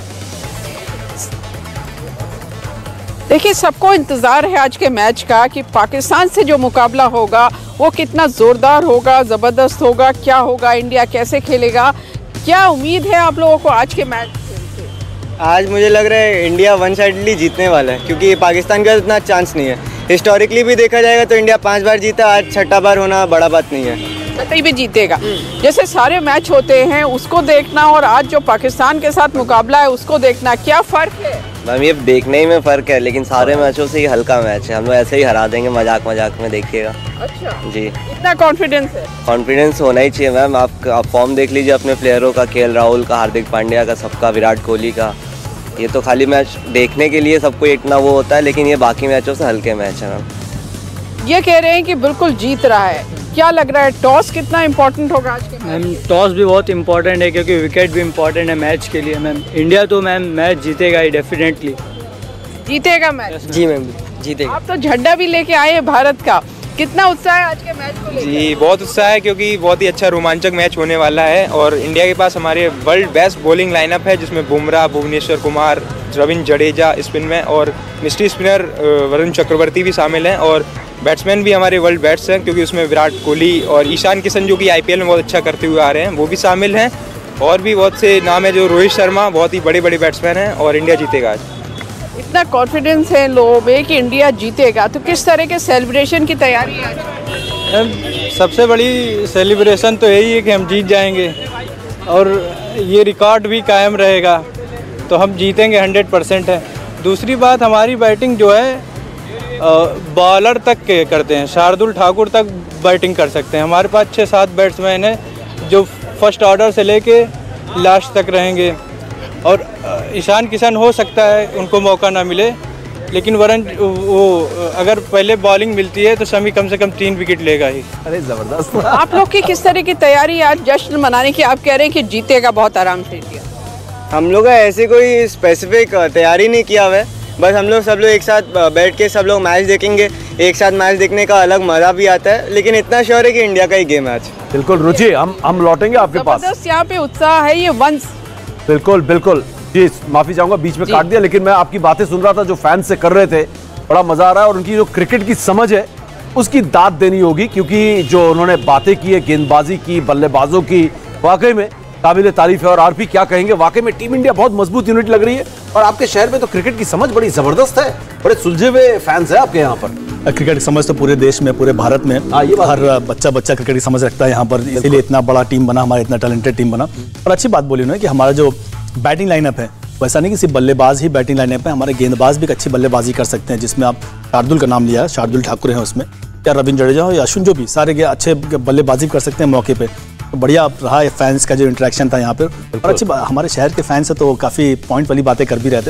Speaker 19: देखिए, सबको इंतजार है आज के मैच का कि पाकिस्तान से जो मुकाबला होगा वो कितना जोरदार होगा, जबरदस्त होगा, क्या होगा, इंडिया कैसे खेलेगा, क्या उम्मीद है आप लोगों को आज के मैच से?
Speaker 20: आज मुझे लग रहा है इंडिया वन साइडली जीतने वाला है, क्योंकि पाकिस्तान का इतना चांस नहीं है। हिस्टोरिकली भी देखा जाएगा तो इंडिया 5 बार जीता, आज 6ठा बार होना बड़ा बात नहीं है।
Speaker 19: कतई भी जीतेगा। जैसे सारे मैच होते हैं उसको देखना और आज जो पाकिस्तान के साथ मुकाबला है उसको देखना, क्या फ़र्क है?
Speaker 20: मैम ये देखने ही में फ़र्क है, लेकिन सारे मैचों से ही हल्का मैच है, हम लोग ऐसे ही हरा देंगे मजाक मजाक में, देखिएगा।
Speaker 19: अच्छा
Speaker 20: जी,
Speaker 19: इतना कॉन्फिडेंस है?
Speaker 20: कॉन्फिडेंस होना ही चाहिए मैम। आप फॉर्म देख लीजिए अपने प्लेयरों का, केएल राहुल का, हार्दिक पांड्या का, सबका, विराट कोहली का। ये तो खाली मैच देखने के लिए सबको इतना वो होता है, लेकिन ये बाकी मैचों से हल्के मैच है मैम।
Speaker 19: ये कह रहे हैं कि बिल्कुल जीत रहा है, क्या लग रहा है टॉस कितना इम्पोर्टेंट होगा आज के मैच?
Speaker 21: मैम टॉस भी बहुत इम्पोर्टेंट है, क्योंकि विकेट भी इम्पोर्टेंट है मैच के लिए मैम। इंडिया तो मैम मैच जीतेगा ही, डेफिनेटली
Speaker 19: जीतेगा मैच।
Speaker 20: जी मैम जीतेगा।
Speaker 19: आप तो झंडा भी लेके आए हैं भारत का, कितना उत्साह है आज के मैच को लेकर?
Speaker 22: जी बहुत उत्साह है, क्योंकि बहुत ही अच्छा रोमांचक मैच होने वाला है और इंडिया के पास हमारे वर्ल्ड बेस्ट बॉलिंग लाइनअप है, जिसमें बुमराह, भुवनेश्वर कुमार, रविंद्र जडेजा स्पिन में और मिस्ट्री स्पिनर वरुण चक्रवर्ती भी शामिल हैं, और बैट्समैन भी हमारे वर्ल्ड बेस्ट हैं, क्योंकि उसमें विराट कोहली और ईशान किशन जो कि आईपीएल में बहुत अच्छा करते हुए आ रहे हैं वो भी शामिल हैं, और भी बहुत से नाम है, जो रोहित शर्मा, बहुत ही बड़े बड़े बैट्समैन हैं, और इंडिया जीतेगा आज।
Speaker 19: इतना कॉन्फिडेंस है लोगों में कि इंडिया जीतेगा, तो किस तरह के सेलिब्रेशन की तैयारी है आज?
Speaker 21: सबसे बड़ी सेलिब्रेशन तो यही है कि हम जीत जाएंगे और ये रिकॉर्ड भी कायम रहेगा, तो हम जीतेंगे 100% है। दूसरी बात, हमारी बैटिंग जो है बॉलर तक के करते हैं, शार्दुल ठाकुर तक बैटिंग कर सकते हैं। हमारे पास 6-7 बैट्समैन हैं जो फर्स्ट ऑर्डर से लेके लास्ट तक रहेंगे, और ईशान किशन हो सकता है उनको मौका ना मिले, लेकिन वरुण वो अगर पहले बॉलिंग मिलती है तो समी कम से कम 3 विकेट लेगा ही।
Speaker 1: अरे जबरदस्त।
Speaker 19: आप लोग की किस तरह की तैयारी आज जश्न मनाने की? आप कह रहे हैं कि जीतेगा बहुत आराम से इंडिया।
Speaker 20: हम लोग ऐसे कोई स्पेसिफिक तैयारी नहीं किया हुआ है, बस हम लोग सब लोग एक साथ बैठ के सब लोग मैच देखेंगे। एक साथ मैच देखने का अलग मज़ा भी आता है, लेकिन इतना श्योर है कि इंडिया का ही गेम है आज।
Speaker 1: बिल्कुल रुचि, हम लौटेंगे आपके पास।
Speaker 19: यहाँ पे उत्साह है, ये वंश।
Speaker 1: बिल्कुल बिल्कुल जी, माफी चाहूंगा बीच में काट दिया, लेकिन मैं आपकी बातें सुन रहा था जो फैंस से कर रहे थे, बड़ा मजा आ रहा है, और उनकी जो क्रिकेट की समझ है उसकी दाद देनी होगी, क्योंकि जो उन्होंने बातें की है, गेंदबाजी की, बल्लेबाजों की, वाकई में काबिल तारीफ है। और आरपी क्या कहेंगे, वाकई में टीम इंडिया बहुत मजबूत यूनिट लग रही है, और आपके शहर में तो क्रिकेट की समझ बड़ी जबरदस्त है, बड़े सुलझे हुए फैंस है आपके यहाँ पर।
Speaker 13: क्रिकेट की समझ तो पूरे देश में, पूरे भारत में हर बच्चा क्रिकेट की समझ रखता है यहाँ पर, इसीलिए इतना बड़ा टीम बना, हमारा इतना टैलेंटेड टीम बना। और अच्छी बात बोली उन्होंने कि हमारा जो बैटिंग लाइनअप है वैसा नहीं कि सिर्फ बल्लेबाज ही बैटिंग लाइनअप है, हमारे गेंदबाज भी एक अच्छी बल्लेबाजी कर सकते हैं, जिसमें आप शार्दुल का नाम लिया, शार्दुल ठाकुर हैं उसमें, या रविंद्र जडेजा हो या अश्विन, जो भी सारे अच्छे बल्लेबाजी कर सकते हैं मौके पे। तो बढ़िया रहा है फैंस का जो इंटरेक्शन था यहाँ पे, और अच्छी हमारे शहर के फैंस है तो काफ़ी पॉइंट वाली बातें कर भी रहते।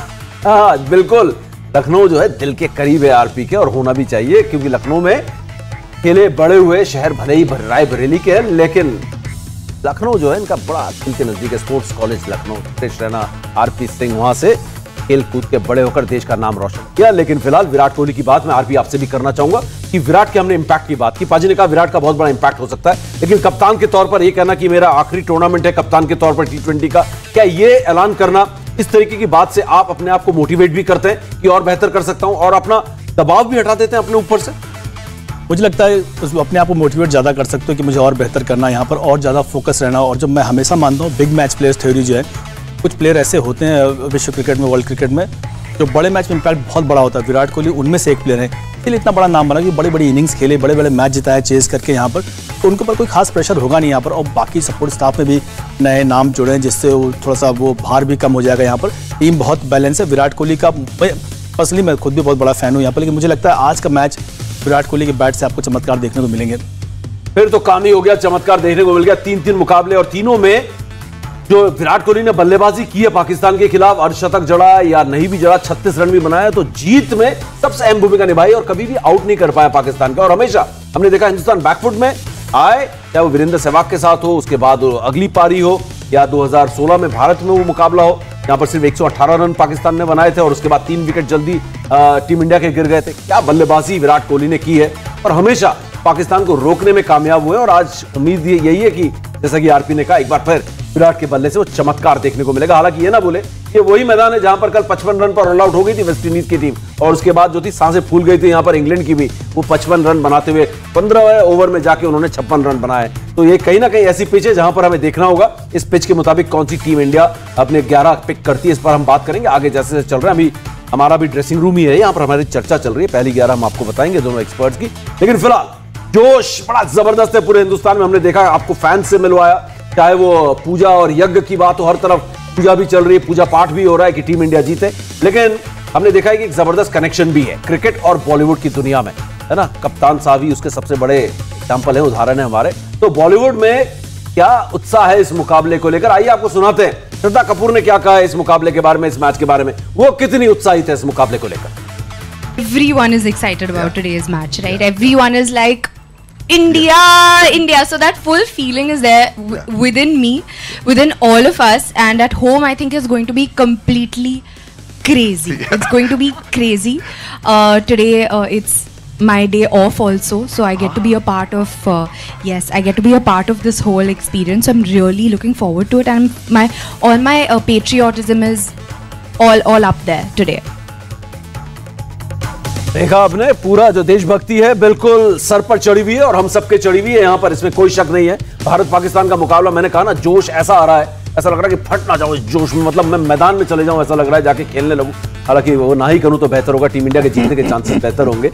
Speaker 1: हाँ बिल्कुल, लखनऊ जो है दिल के करीब है आरपी के, और होना भी चाहिए, क्योंकि लखनऊ में खेले बड़े हुए शहर भले ही रायबरेली के हैं, लेकिन लखनऊ जो है इनका बड़ा दिल के नजदीक है। Sports college Lucknow, Krishna Raina, RP Singh वहां से खेल कूद के बड़े होकर देश का नाम रोशन किया। लेकिन फिलहाल विराट कोहली की बात मैं आरपी आपसे भी करना चाहूंगा कि विराट के हमने इंपैक्ट की बात की, पाजी ने कहा विराट का बहुत बड़ा इंपैक्ट हो सकता है, लेकिन कप्तान के तौर पर यह कहना कि मेरा आखिरी टूर्नामेंट है कप्तान के तौर पर T20 का, क्या ये ऐलान करना, इस तरीके की बात से आप अपने आप को मोटिवेट भी करते हैं कि और बेहतर कर सकता हूं, और अपना दबाव भी हटा देते हैं अपने ऊपर से?
Speaker 13: मुझे लगता है अपने आप को मोटिवेट ज़्यादा कर सकते हो कि मुझे और बेहतर करना है यहाँ पर, और ज़्यादा फोकस रहना। और जो मैं हमेशा मानता हूँ बिग मैच प्लेयर्स थ्योरी जो है, कुछ प्लेयर ऐसे होते हैं विश्व क्रिकेट में, वर्ल्ड क्रिकेट में, जो बड़े मैच में इम्पैक्ट बहुत बड़ा होता है। विराट कोहली उनमें से एक प्लेयर है, इसलिए इतना बड़ा नाम बना कि बड़ी बड़ी इनिंग्स खेले, बड़े बड़े मैच जिताए चेस करके यहाँ पर, तो उनके ऊपर कोई खास प्रेशर होगा नहीं यहाँ पर। और बाकी सपोर्ट स्टाफ में भी नए नाम जुड़े हैं, जिससे थोड़ा सा वो भार भी कम हो जाएगा यहाँ पर। टीम बहुत बैलेंस है। विराट कोहली का पर्सनली मैं खुद भी बहुत बड़ा फैन हूँ यहाँ पर, लेकिन मुझे लगता है आज का मैच विराट कोहली के बैट से आपको चमत्कार देखने को मिलेंगे।
Speaker 1: फिर तो काम ही हो गया, चमत्कार देखने को मिल गया। 3-3 मुकाबले, और तीनों में जो विराट कोहली ने बल्लेबाजी की है पाकिस्तान के खिलाफ, अर्धशतक जड़ा या नहीं भी जड़ा, 36 रन भी बनाया, तो जीत में सबसे अहम भूमिका निभाई, और कभी भी आउट नहीं कर पाया पाकिस्तान का। और हमेशा हमने देखा हिंदुस्तान बैकफुट में आए, चाहे वो वीरेंद्र सहवाग के साथ हो, उसके बाद अगली पारी हो, या 2016 में भारत में वो मुकाबला हो, यहाँ पर सिर्फ 118 रन पाकिस्तान ने बनाए थे, और उसके बाद 3 विकेट जल्दी टीम इंडिया के गिर गए थे। क्या बल्लेबाजी विराट कोहली ने की है, और हमेशा पाकिस्तान को रोकने में कामयाब हुए। और आज उम्मीद यही है कि जैसा कि आरपी ने कहा, एक बार फिर विराट के बल्ले से वो चमत्कार देखने को मिलेगा। हालांकि ये ना बोले ये वही मैदान है जहां पर कल 55 रन पर ऑल आउट हो गई थी वेस्टइंडीज की टीम, और उसके बाद जो थी सांसें फूल गई थी यहां पर इंग्लैंड की भी। वो 55 रन बनाते हुए 15वें ओवर में जाके उन्होंने 56 रन बनाए। तो ये कहीं ना कहीं ऐसी पिच है जहां पर हमें देखना होगा इस पिच के मुताबिक कौन सी टीम इंडिया अपने 11 पिक करती है। इस पर हम बात करेंगे आगे जैसे जैसे चल रहे हैं। अभी हमारा भी ड्रेसिंग रूम ही है, यहाँ पर हमारी चर्चा चल रही है। पहली 11 हम आपको बताएंगे दोनों एक्सपर्ट्स की, लेकिन फिलहाल जोश बड़ा जबरदस्त है पूरे हिंदुस्तान में। हमने देखा आपको फैंस से मिलवाया, चाहे वो पूजा और यज्ञ की बात हो, हर तरफ पूजा भी चल रही है, पूजा पाठ भी हो रहा है कि टीम इंडिया जीते। लेकिन हमने देखा है कि एक जबरदस्त कनेक्शन भी है क्रिकेट और बॉलीवुड की दुनिया में, है ना। कप्तान साहब ही उसके सबसे बड़े एग्जाम्पल है, उदाहरण है हमारे। तो बॉलीवुड में क्या उत्साह है इस मुकाबले को लेकर, आइए आपको सुनाते हैं श्रद्धा कपूर ने क्या कहा है इस मुकाबले के बारे में, इस मैच के बारे में, वो कितनी उत्साहित है इस मुकाबले को लेकर।
Speaker 2: Everyone is excited about today's match, right? Everyone is like India. So that full feeling is there within me, within all of us, and at home I think is going to be completely crazy. It's going to be crazy. Today it's my day off also, so I get to be a part of I get to be a part of this whole experience. I'm really looking forward to it, and all my patriotism is all up there today.
Speaker 1: देखा आपने, पूरा जो देशभक्ति है बिल्कुल sir पर चढ़ी हुई है और हम सबके चढ़ी हुई है यहाँ पर, इसमें कोई शक नहीं है। भारत पाकिस्तान का मुकाबला, मैंने कहा ना, जोश ऐसा आ रहा है, ऐसा लग रहा है कि फट ना जाओ इस जोश में, मतलब मैं मैदान में चले जाऊं, ऐसा लग रहा है जाके खेलने लगूं। हालांकि वो ना ही करूं तो बेहतर होगा, टीम इंडिया के जीतने के चांसेस बेहतर होंगे।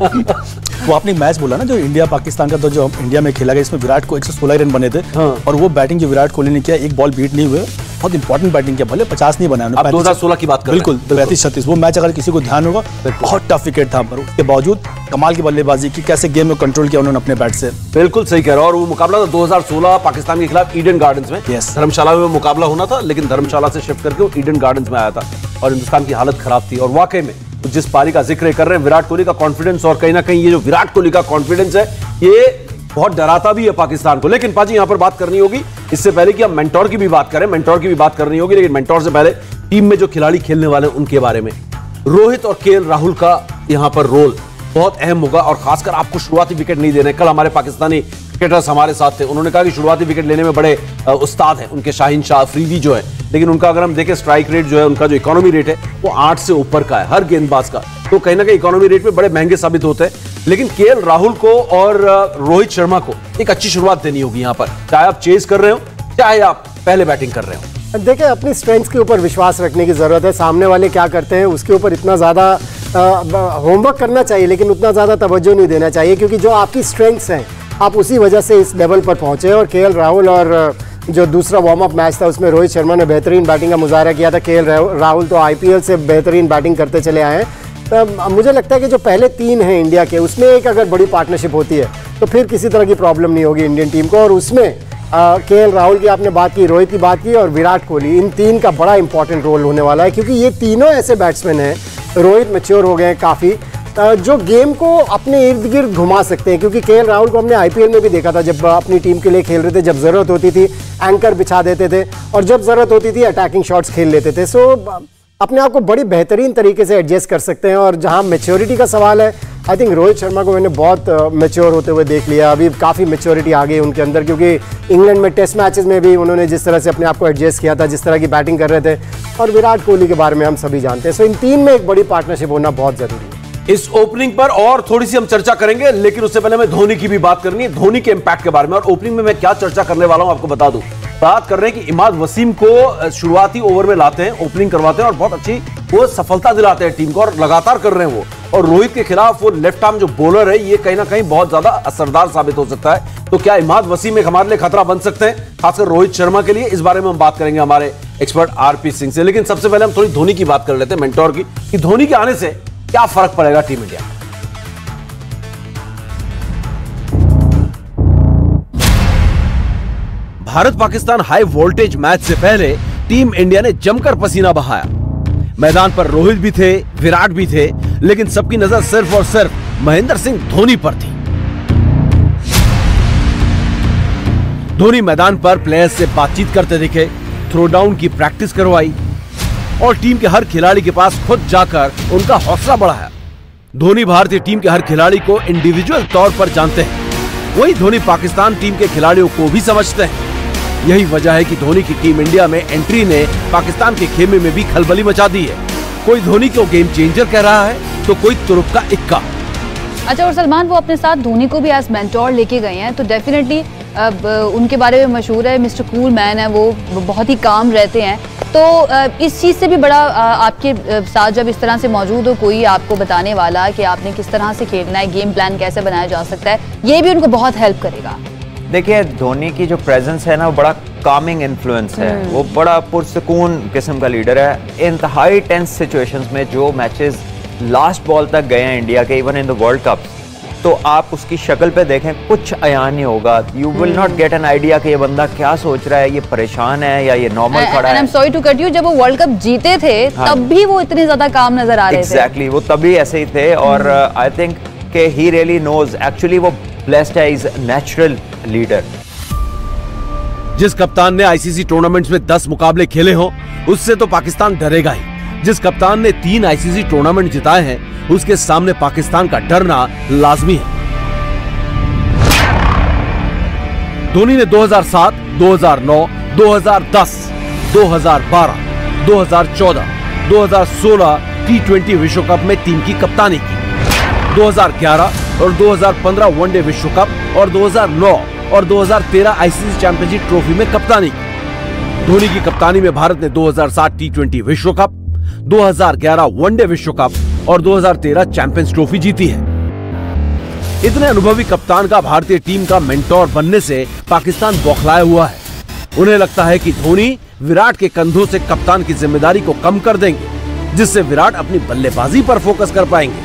Speaker 13: वो आपने मैच बोला ना जो इंडिया पाकिस्तान का, तो जो इंडिया में खेला गया इसमें विराट को 116 रन बने थे। और वो बैटिंग जो विराट कोहली ने किया, एक बॉल बीट नहीं हुए, बहुत इंपॉर्टेंट बैटिंग किया, भले 50 नहीं बनाया।
Speaker 1: आप 2016 की बात कर रहे हैं।
Speaker 13: बिल्कुल 35-36 वो मैच, अगर किसी को ध्यान होगा बहुत टफ विकेट था, पर उसके बावजूद कमाल की बल्लेबाजी की, कैसे गेम में कंट्रोल किया उन्होंने अपने बैट से।
Speaker 1: बिल्कुल सही कह रहे हो। और वो मुकाबला था 2016 पाकिस्तान के खिलाफ ईडन गार्डन्स में। धर्मशाला में मुकाबला होना था, लेकिन धर्मशाला से शिफ्ट करके वो ईडन गार्डन्स में आया था और हिंदुस्तान की हालत खराब थी। और वाकई में जिस पारी का जिक्र कर रहे हैं, विराट कोहली का कॉन्फिडेंस, और कहीं ना कहीं ये जो विराट कोहली का कॉन्फिडेंस है ये बहुत डराता भी है पाकिस्तान को। लेकिन पाजी यहाँ पर बात करनी होगी इससे पहले कि हम मेंटोर की भी बात करें, मेंटोर की भी बात करनी होगी, लेकिन मेंटोर से पहले टीम में जो खिलाड़ी खेलने वाले हैं उनके बारे में। रोहित और केएल राहुल का यहाँ पर रोल बहुत अहम होगा, और खासकर आपको शुरुआती विकेट नहीं देने। कल हमारे पाकिस्तानी क्रिकेटर्स हमारे साथ थे, उन्होंने कहा कि शुरुआती विकेट लेने में बड़े उस्ताद हैं उनके, शाहीन शाह अफरीदी जो है, लेकिन उनका अगर हम देखें स्ट्राइक रेट जो है, उनका जो इकोनॉमी रेट है वो 8 से ऊपर का है हर गेंदबाज का। तो कहीं ना कहीं इकोनॉमी रेट में बड़े महंगे साबित होते हैं। लेकिन केएल राहुल को और रोहित शर्मा को एक अच्छी शुरुआत देनी होगी यहाँ पर, चाहे आप चेज कर रहे हो, चाहे आप पहले बैटिंग कर रहे हो।
Speaker 12: देखिए, अपनी स्ट्रेंथ्स के ऊपर विश्वास रखने की जरूरत है। सामने वाले क्या करते हैं उसके ऊपर इतना ज़्यादा होमवर्क करना चाहिए, लेकिन उतना ज़्यादा तवज्जो नहीं देना चाहिए, क्योंकि जो आपकी स्ट्रेंथ्स हैं आप उसी वजह से इस लेवल पर पहुंचे। और केएल राहुल और जो दूसरा वार्म अप मैच था उसमें रोहित शर्मा ने बेहतरीन बैटिंग का मुजाहरा किया था। केएल राहुल तो आईपीएल से बेहतरीन बैटिंग करते चले आए हैं। तो मुझे लगता है कि जो पहले 3 हैं इंडिया के, उसमें एक अगर बड़ी पार्टनरशिप होती है तो फिर किसी तरह की प्रॉब्लम नहीं होगी इंडियन टीम को। और उसमें केएल राहुल की आपने बात की, रोहित की बात की, और विराट कोहली, इन 3 का बड़ा इंपॉर्टेंट रोल होने वाला है, क्योंकि ये तीनों ऐसे बैट्समैन हैं, रोहित मैच्योर हो गए हैं काफ़ी, जो गेम को अपने इर्द गिर्द घुमा सकते हैं। क्योंकि केएल राहुल को हमने आईपीएल में भी देखा था, जब अपनी टीम के लिए खेल रहे थे, जब ज़रूरत होती थी एंकर बिछा देते थे, और जब ज़रूरत होती थी अटैकिंग शॉट्स खेल लेते थे। सो अपने आप को बड़ी बेहतरीन तरीके से एडजस्ट कर सकते हैं। और जहां मैच्योरिटी का सवाल है, आई थिंक रोहित शर्मा को मैंने बहुत मैच्योर होते हुए देख लिया। अभी काफ़ी मैच्योरिटी आ गई उनके अंदर, क्योंकि इंग्लैंड में टेस्ट मैचेस में भी उन्होंने जिस तरह से अपने आप को एडजस्ट किया था, जिस तरह की बैटिंग कर रहे थे। और विराट कोहली के बारे में हम सभी जानते हैं। सो इन 3 में एक बड़ी पार्टनरशिप होना बहुत ज़रूरी है।
Speaker 1: इस ओपनिंग पर और थोड़ी सी हम चर्चा करेंगे, लेकिन उससे पहले हमें धोनी की भी बात करनी है, धोनी के इंपैक्ट के बारे में। और ओपनिंग में मैं क्या चर्चा करने वाला हूं आपको बता दूं। बात कर रहे हैं कि इमाद वसीम को शुरुआती ओवर में लाते हैं, ओपनिंग करवाते हैं, और बहुत अच्छी वो सफलता दिलाते हैं टीम को, और लगातार कर रहे हैं वो। और रोहित के खिलाफ वो लेफ्ट आर्म जो बॉलर है, ये कहीं ना कहीं बहुत ज्यादा असरदार साबित हो सकता है। तो क्या इमाद वसीम एक हमारे लिए खतरा बन सकते हैं, खासकर रोहित शर्मा के लिए? इस बारे में हम बात करेंगे हमारे एक्सपर्ट आरपी सिंह से। लेकिन सबसे पहले हम थोड़ी धोनी की बात कर लेते हैं, मेंटोर की, कि धोनी के आने से क्या फर्क पड़ेगा टीम इंडिया में। Bharat Pakistan high voltage match से पहले टीम इंडिया ने जमकर पसीना बहाया। मैदान पर रोहित भी थे, विराट भी थे, लेकिन सबकी नजर सिर्फ और सिर्फ महेंद्र सिंह धोनी पर थी। धोनी मैदान पर प्लेयर्स से बातचीत करते दिखे, थ्रो डाउन की प्रैक्टिस करवाई, और टीम के हर खिलाड़ी के पास खुद जाकर उनका हौसला बढ़ाया। धोनी भारतीय टीम के हर खिलाड़ी को इंडिविजुअल तौर पर जानते हैं, वही धोनी पाकिस्तान टीम के खिलाड़ियों को भी समझते हैं। यही वजह है कि धोनी की टीम इंडिया में एंट्री ने पाकिस्तान के खेमे में भी खलबली मचा दी है। कोई धोनी को गेम चेंजर कह रहा है तो कोई तुरुप का इक्का।
Speaker 3: अच्छा, और सलमान वो अपने साथ धोनी को भी एज मेंटोर लेके गए हैं, तो डेफिनेटली अब उनके बारे में मशहूर है मिस्टर कूल मैन है, वो बहुत ही काम रहते हैं। तो इस चीज़ से भी बड़ा आपके साथ जब इस तरह से मौजूद हो कोई आपको बताने वाला कि आपने किस तरह से खेलना है, गेम प्लान कैसे बनाया जा सकता है, ये भी उनको बहुत हेल्प करेगा।
Speaker 5: देखिए, धोनी की जो प्रेजेंस है ना, वो बड़ा कामिंग इन्फ्लुएंस है, वो बड़ा पुरसकून किस्म का लीडर है। इंतहाई टेंस सिचुएशंस में जो मैचेस लास्ट बॉल तक गए हैं इंडिया के, even in the world cup, तो आप उसकी शक्ल पे देखें कुछ अयान नहीं होगा। You will not get an idea कि ये बंदा क्या सोच रहा है, ये परेशान है या ये नॉर्मल खड़ा है।
Speaker 3: I am sorry to cut you, जब वो वर्ल्ड कप जीते थे तब भी वो इतने ज्यादा काम नजर आ रहे थे।
Speaker 5: एग्जैक्टली, वो तभी ऐसे ही थे और आई थिंक कि ही रियली नोज, एक्चुअली वो ब्लेस्ड है, इज नेचुरल लीडर।
Speaker 1: जिस कप्तान ने आईसीसी टूर्नामेंट्स में 10 मुकाबले खेले हों, उससे तो पाकिस्तान डरेगा ही। जिस कप्तान ने 3 आईसीसी टूर्नामेंट जिताए हैं, उसके सामने पाकिस्तान का डरना लाजमी है। धोनी ने 2007, 2009, 2010, 2012, 2014, 2016 T20 विश्व कप में टीम की कप्तानी की। 2011 और 2015 वनडे विश्व कप और 2009 और 2013 आईसीसी चैंपियनशिप ट्रॉफी में कप्तानी की। धोनी की कप्तानी में भारत ने 2007 T20 विश्व कप, 2011 वनडे विश्व कप और 2013 चैंपियंस ट्रॉफी जीती है। इतने अनुभवी कप्तान का भारतीय टीम का मेंटोर बनने से पाकिस्तान बौखलाया हुआ है। उन्हें लगता है कि धोनी विराट के कंधों से कप्तान की जिम्मेदारी को कम कर देंगे, जिससे विराट अपनी बल्लेबाजी पर फोकस कर पाएंगे।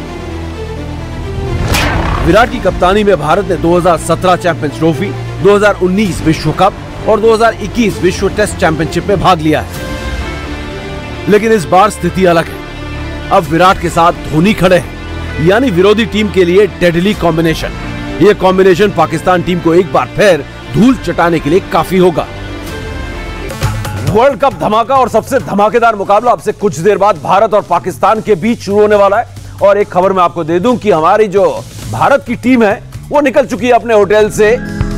Speaker 1: विराट की कप्तानी में भारत ने 2017 चैंपियंस ट्रॉफी, 2019 विश्व कप और 2021 विश्व टेस्ट चैंपियनशिप में भाग लिया है। लेकिन इस बार स्थिति अलग है। अब विराट के साथ धोनी खड़े हैं, यानी विरोधी टीम के लिए डेडली कॉम्बिनेशन। यह कॉम्बिनेशन पाकिस्तान टीम को एक बार फिर धूल चटाने के लिए काफी होगा। वर्ल्ड कप धमाका और सबसे धमाकेदार मुकाबला अब से कुछ देर बाद भारत और पाकिस्तान के बीच शुरू होने वाला है। और एक खबर मैं आपको दे दूं कि हमारी जो भारत की टीम है वो निकल चुकी है अपने होटल से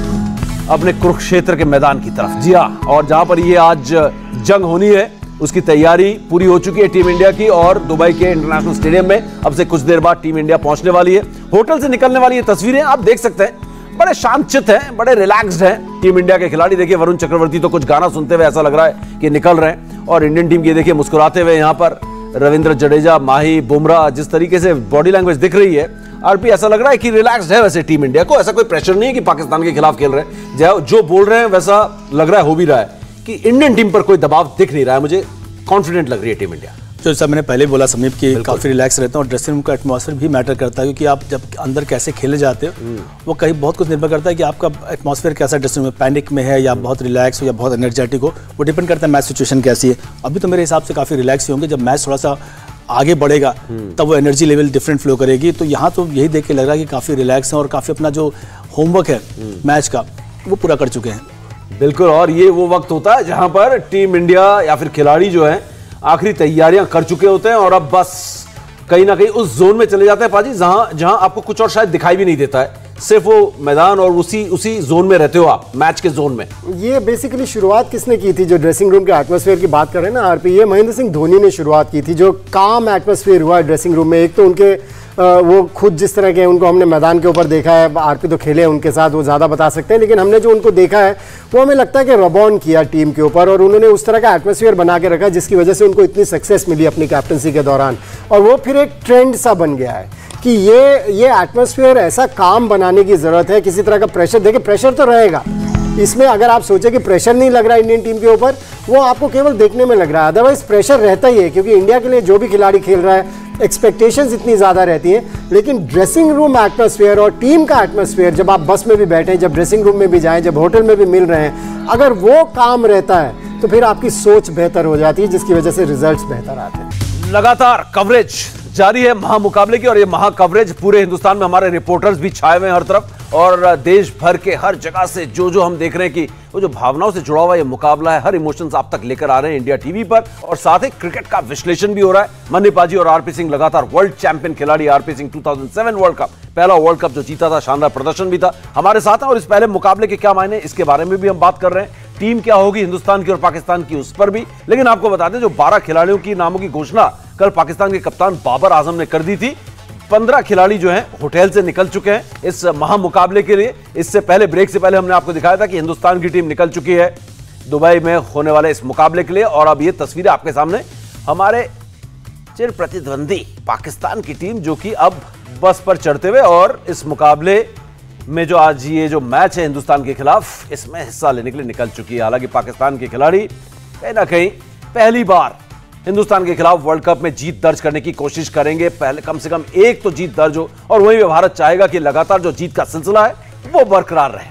Speaker 1: अपने कुरुक्षेत्र के मैदान की तरफ। जी हां, और जहां पर ये आज जंग होनी है उसकी तैयारी पूरी हो चुकी है टीम इंडिया की, और दुबई के इंटरनेशनल स्टेडियम में अब से कुछ देर बाद टीम इंडिया पहुंचने वाली है। होटल से निकलने वाली ये तस्वीरें आप देख सकते हैं, बड़े शांतचित्त हैं, बड़े रिलैक्स्ड हैं टीम इंडिया के खिलाड़ी। देखिए, वरुण चक्रवर्ती तो कुछ गाना सुनते हुए ऐसा लग रहा है कि निकल रहे हैं, और इंडियन टीम की देखिए मुस्कुराते हुए यहाँ पर रविंद्र जडेजा, माही, बुमराह, जिस तरीके से बॉडी लैंग्वेज दिख रही है आरपी, ऐसा लग रहा है कि रिलैक्स्ड है। वैसे टीम इंडिया को ऐसा कोई प्रेशर नहीं है कि पाकिस्तान के खिलाफ खेल रहे हैं। जो बोल रहे हैं वैसा लग रहा है, हो भी रहा है कि इंडियन टीम पर कोई दबाव दिख नहीं रहा है। मुझे कॉन्फिडेंट लग रही है टीम इंडिया।
Speaker 13: तो सर, मैंने पहले बोला समीप कि काफ़ी रिलैक्स रहता है और ड्रेसिंग रूम का एटमॉस्फेयर भी मैटर करता है, क्योंकि आप जब अंदर कैसे खेले जाते हो वो कहीं बहुत कुछ निर्भर करता है कि आपका एटमॉस्फेयर कैसा ड्रेसिंग रूम में, पैनिक में है या बहुत रिलैक्स हो या बहुत एनर्जेटिक हो, वो डिपेंड करता है मैच सिचुएशन कैसी है। अभी तो मेरे हिसाब से काफ़ी रिलैक्स होंगे, जब मैच थोड़ा सा आगे बढ़ेगा तब वो एनर्जी लेवल डिफरेंट फ्लो करेगी। तो यहाँ तो यही देख के लग रहा है कि काफ़ी रिलैक्स है और काफ़ी अपना जो होमवर्क है मैच का वो पूरा कर चुके हैं।
Speaker 1: बिल्कुल, और ये वो वक्त होता है जहां पर टीम इंडिया या फिर खिलाड़ी जो है आखिरी तैयारियां कर चुके होते हैं और अब बस कहीं ना कहीं उस जोन में चले जाते हैं पाजी, जहां आपको कुछ और शायद दिखाई भी नहीं देता है, सिर्फ वो मैदान और उसी जोन में रहते हो आप, मैच के जोन में।
Speaker 12: ये बेसिकली शुरुआत किसने की थी, जो ड्रेसिंग रूम के एटमॉस्फेयर की बात कर रहे हैं ना आरपी, ये महेंद्र सिंह धोनी ने शुरुआत की थी। जो काम एटमॉस्फेयर हुआ ड्रेसिंग रूम में, एक तो उनके वो खुद जिस तरह के उनको हमने मैदान के ऊपर देखा है, आरपी तो खेले उनके साथ, वो ज़्यादा बता सकते हैं, लेकिन हमने जो उनको देखा है वो हमें लगता है कि रब ऑन किया टीम के ऊपर, और उन्होंने उस तरह का एटमॉस्फेयर बना के रखा जिसकी वजह से उनको इतनी सक्सेस मिली अपनी कैप्टनसी के दौरान। और वो फिर एक ट्रेंड सा बन गया है कि ये एटमॉस्फेयर ऐसा काम बनाने की ज़रूरत है। किसी तरह का प्रेशर, देखिए प्रेशर तो रहेगा इसमें, अगर आप सोचे कि प्रेशर नहीं लग रहा इंडियन टीम के ऊपर, वो आपको केवल देखने में लग रहा है, अदरवाइज प्रेशर रहता ही है, क्योंकि इंडिया के लिए जो भी खिलाड़ी खेल रहा है एक्सपेक्टेशंस इतनी ज़्यादा रहती हैं। लेकिन ड्रेसिंग रूम एटमॉस्फेयर और टीम का एटमॉस्फेयर, जब आप बस में भी बैठे, जब ड्रेसिंग रूम में भी जाएं, जब होटल में भी मिल रहे हैं, अगर वो काम रहता है तो फिर आपकी सोच बेहतर हो जाती है, जिसकी वजह से रिजल्ट्स बेहतर आते हैं।
Speaker 1: लगातार कवरेज जारी है महामुकाबले की, और ये महा कवरेज पूरे हिंदुस्तान में हमारे रिपोर्टर्स भी छाए हुए हैं हर तरफ, और देश भर के हर जगह से जो हम देख रहे हैं कि वो जो भावनाओं से जुड़ा हुआ ये मुकाबला है, हर इमोशंस आप तक लेकर आ रहे हैं इंडिया टीवी पर, और साथ ही क्रिकेट का विश्लेषण भी हो रहा है। मन्नी पाजी और आरपी सिंह लगातार वर्ल्ड चैंपियन खिलाड़ी, आरपी सिंह 2007 वर्ल्ड कप, पहला वर्ल्ड कप जो जीता था, शानदार प्रदर्शन भी था, हमारे साथ है। और इस पहले मुकाबले के क्या मायने, इसके बारे में भी हम बात कर रहे हैं। टीम क्या होगी हिंदुस्तान की और पाकिस्तान की, उस पर भी। लेकिन आपको बता दें, जो 12 खिलाड़ियों की नामों की घोषणा कल पाकिस्तान के कप्तान बाबर आजम ने कर दी थी, 15 खिलाड़ी जो हैं होटल से निकल चुके हैं इस महामुकाबले के लिए। इससे पहले, ब्रेक से पहले हमने आपको दिखाया था कि हिंदुस्तान की टीम निकल चुकी है दुबई में होने वाले इस मुकाबले के लिए। और अब ये तस्वीरें आपके सामने, हमारे चिर प्रतिद्वंदी पाकिस्तान की टीम जो कि अब बस पर चढ़ते हुए और इस मुकाबले में जो आज ये जो मैच है हिंदुस्तान के खिलाफ, इसमें हिस्सा लेने के लिए निकल चुकी है। हालांकि पाकिस्तान के खिलाड़ी कहीं ना कहीं पहली बार हिंदुस्तान के खिलाफ वर्ल्ड कप में जीत दर्ज करने की कोशिश करेंगे। पहले कम से कम एक तो जीत दर्ज हो, और वहीं भी भारत चाहेगा कि लगातार जो जीत का सिलसिला है वो बरकरार रहे।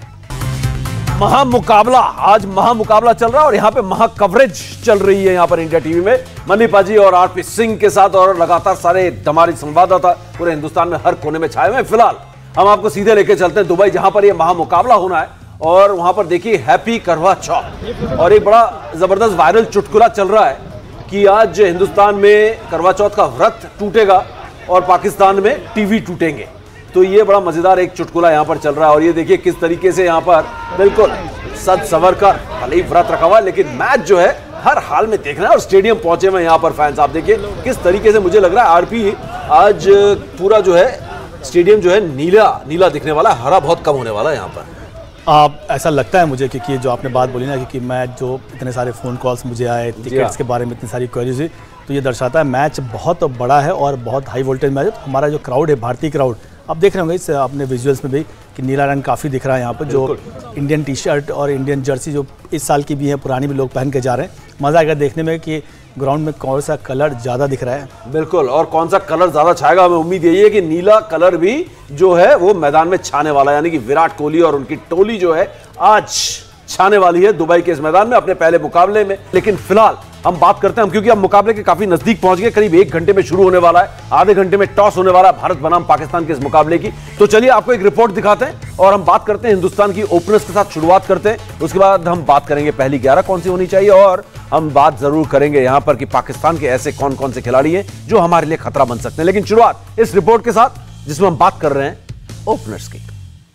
Speaker 1: महामुकाबला, आज महामुकाबला चल रहा है और यहाँ पे महा कवरेज चल रही है यहाँ पर इंडिया टीवी में मनीपा जी और आरपी सिंह के साथ, और लगातार सारे हमारे संवाददाता पूरे हिंदुस्तान में हर कोने में छाए हुए हैं। फिलहाल हम आपको सीधे लेके चलते हैं दुबई, जहां पर यह महामुकाबला होना है। और वहां पर देखिए हैप्पी करवा चौथ, और एक बड़ा जबरदस्त वायरल चुटकुला चल रहा है कि आज हिंदुस्तान में करवा चौथ का व्रत टूटेगा और पाकिस्तान में टीवी टूटेंगे। तो ये बड़ा मजेदार एक चुटकुला यहाँ पर चल रहा है। और ये देखिए किस तरीके से यहाँ पर बिल्कुल सज संवर कर भले ही व्रत रखा हुआ है, लेकिन मैच जो है हर हाल में देखना है। और स्टेडियम पहुंचे हुए यहाँ पर फैंस, आप देखिए किस तरीके से, मुझे लग रहा है आरपी आज पूरा जो है स्टेडियम जो है नीला नीला दिखने वाला है, हरा बहुत कम होने वाला है यहाँ पर।
Speaker 13: ऐसा लगता है मुझे, क्योंकि जो आपने बात बोली ना कि मैच जो इतने सारे फ़ोन कॉल्स मुझे आए, टिकट्स के बारे में इतनी सारी क्वेरीज हुई, तो ये दर्शाता है मैच बहुत बड़ा है और बहुत हाई वोल्टेज मैच है। तो हमारा जो क्राउड है, भारतीय क्राउड, आप देख रहे होंगे इस अपने विजुअल्स में भी कि नीला रंग काफ़ी दिख रहा है यहाँ पर। जो इंडियन टी शर्ट और इंडियन जर्सी जो इस साल की भी है, पुरानी भी लोग पहन के जा रहे हैं। मज़ा आएगा देखने में कि ग्राउंड में कौन सा कलर ज़्यादा दिख रहा है।
Speaker 1: बिल्कुल, और कौन सा कलर ज़्यादा छाएगा, हमें उम्मीद यही है कि नीला कलर भी जो है वो मैदान में छाने वाला है। यानी कि विराट कोहली और उनकी टोली जो है आज छाने वाली है दुबई के इस मैदान में अपने पहले मुकाबले में। लेकिन फिलहाल हम बात करते हैं, क्योंकि हम मुकाबले के काफी नजदीक पहुंच गए, करीब 1 घंटे में शुरू होने वाला है, आधे घंटे में टॉस होने वाला है भारत बनाम पाकिस्तान के इस मुकाबले की। तो चलिए आपको एक रिपोर्ट दिखाते हैं और हम बात करते हैं हिंदुस्तान की ओपनर्स के साथ शुरुआत करते हैं। उसके बाद हम बात करेंगे पहली 11 कौन सी होनी चाहिए, और हम बात जरूर करेंगे यहां पर कि पाकिस्तान के ऐसे कौन कौन से खिलाड़ी हैं जो हमारे लिए खतरा बन सकते हैं। लेकिन शुरुआत इस रिपोर्ट के साथ जिसमें हम बात कर रहे हैं ओपनर्स की।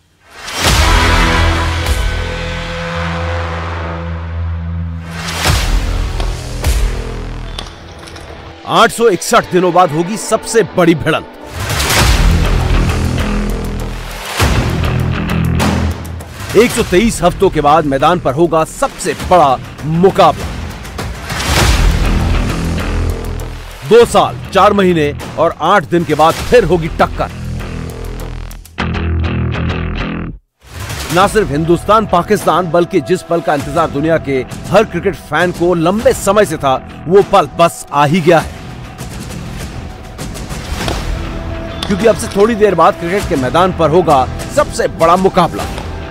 Speaker 1: 861 दिनों बाद होगी सबसे बड़ी भिड़ंत। एक 123 हफ्तों के बाद मैदान पर होगा सबसे बड़ा मुकाबला। 2 साल 4 महीने और 8 दिन के बाद फिर होगी टक्कर। ना सिर्फ हिंदुस्तान पाकिस्तान, बल्कि जिस पल का इंतजार दुनिया के हर क्रिकेट फैन को लंबे समय से था, वो पल बस आ ही गया है। क्योंकि अब से थोड़ी देर बाद क्रिकेट के मैदान पर होगा सबसे बड़ा मुकाबला।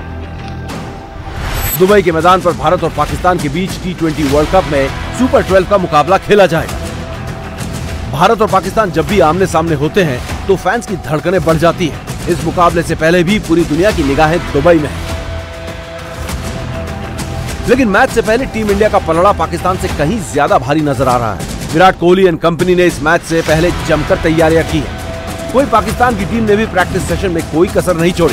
Speaker 1: दुबई के मैदान पर भारत और पाकिस्तान के बीच T20 वर्ल्ड कप में सुपर 12 का मुकाबला खेला जाएगा। भारत और पाकिस्तान जब भी आमने सामने होते हैं तो फैंस की धड़कनें बढ़ जाती हैं। इस मुकाबले से पहले भी पूरी दुनिया की निगाहें दुबई में है। लेकिन मैच से पहले टीम इंडिया का पलड़ा पाकिस्तान से कहीं ज्यादा भारी नजर आ रहा है। विराट कोहली एंड कंपनी ने इस मैच से पहले जमकर तैयारियां की है। कोई पाकिस्तान की टीम ने भी प्रैक्टिस सेशन में कोई कसर नहीं छोड़ी।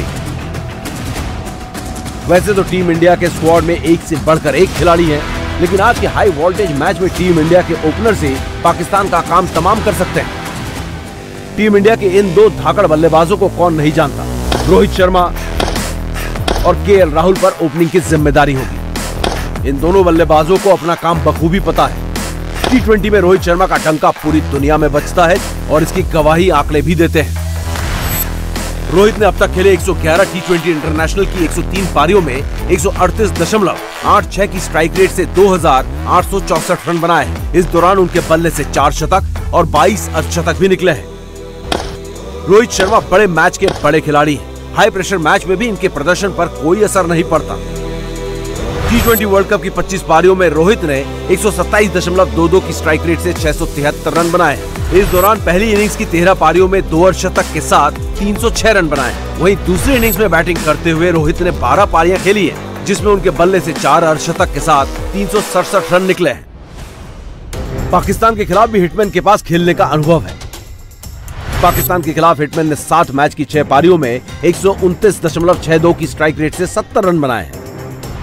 Speaker 1: वैसे तो टीम इंडिया के स्क्वाड में एक से बढ़कर एक खिलाड़ी हैं, लेकिन आज के हाई वोल्टेज मैच में टीम इंडिया के ओपनर से पाकिस्तान का काम तमाम कर सकते हैं। टीम इंडिया के इन 2 धाकड़ बल्लेबाजों को कौन नहीं जानता। रोहित शर्मा और केएल राहुल पर ओपनिंग की जिम्मेदारी होगी। इन दोनों बल्लेबाजों को अपना काम बखूबी पता है। T20 में रोहित शर्मा का डंका पूरी दुनिया में बजता है और इसकी गवाही आंकड़े भी देते हैं। रोहित ने अब तक खेले 111 T20 इंटरनेशनल की 103 पारियों में 138.86 की स्ट्राइक रेट से 2864 रन बनाए हैं। इस दौरान उनके बल्ले से 4 शतक और 22 अर्धशतक भी निकले हैं। रोहित शर्मा बड़े मैच के बड़े खिलाड़ी हैं। हाई प्रेशर मैच में भी इनके प्रदर्शन पर कोई असर नहीं पड़ता। T20 वर्ल्ड कप की 25 पारियों में रोहित ने 127.22 की स्ट्राइक रेट से 673 रन बनाए। इस दौरान पहली इनिंग्स की 13 पारियों में 2 अर्धशतक के साथ 306 रन बनाए। वहीं दूसरी इनिंग्स में बैटिंग करते हुए रोहित ने 12 पारियां खेली है, जिसमें उनके बल्ले से 4 अर्धशतक के साथ 367 रन निकले हैं। पाकिस्तान के खिलाफ भी हिटमैन के पास खेलने का अनुभव है। पाकिस्तान के खिलाफ हिटमैन ने 7 मैच की 6 पारियों में 129.62 की स्ट्राइक रेट से 70 रन बनाए हैं।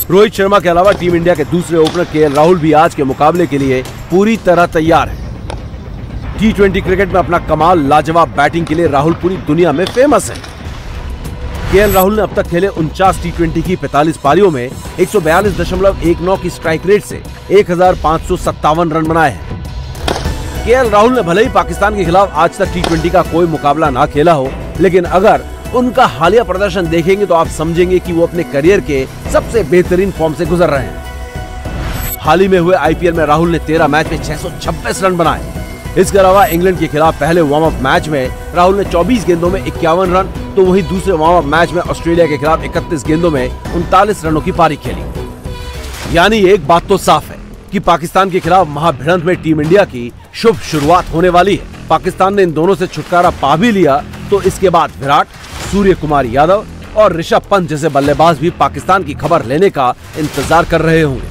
Speaker 1: रोहित शर्मा के अलावा टीम इंडिया के दूसरे ओपनर केएल राहुल भी आज के मुकाबले के लिए पूरी तरह तैयार है। T20 क्रिकेट में अपना कमाल लाजवाब बैटिंग के लिए राहुल पूरी दुनिया में फेमस है। केएल राहुल ने अब तक खेले 49 T20 की 45 पारियों में 142.19 की स्ट्राइक रेट से 1557 रन बनाए हैं। केएल राहुल ने भले ही पाकिस्तान के खिलाफ आज तक T20 का कोई मुकाबला ना खेला हो, लेकिन अगर उनका हालिया प्रदर्शन देखेंगे तो आप समझेंगे कि वो अपने करियर के सबसे बेहतरीन फॉर्म से गुजर रहे हैं। हाल ही में हुए आईपीएल में राहुल ने 13 मैच में 626 रन बनाए। इसके अलावा इंग्लैंड के खिलाफ पहले वार्म अप मैच में राहुल ने 24 गेंदों में 51 रन, तो वहीं दूसरे वार्म अप मैच में ऑस्ट्रेलिया के खिलाफ 31 गेंदों में 39 रनों की पारी खेली। यानी एक बात तो साफ है कि पाकिस्तान के खिलाफ महाभिड़ंत में टीम इंडिया की शुभ शुरुआत होने वाली है। पाकिस्तान ने इन दोनों से छुटकारा पा भी लिया तो इसके बाद विराट, सूर्य कुमार यादव और ऋषभ पंत जैसे बल्लेबाज भी पाकिस्तान की खबर लेने का इंतजार कर रहे होंगे।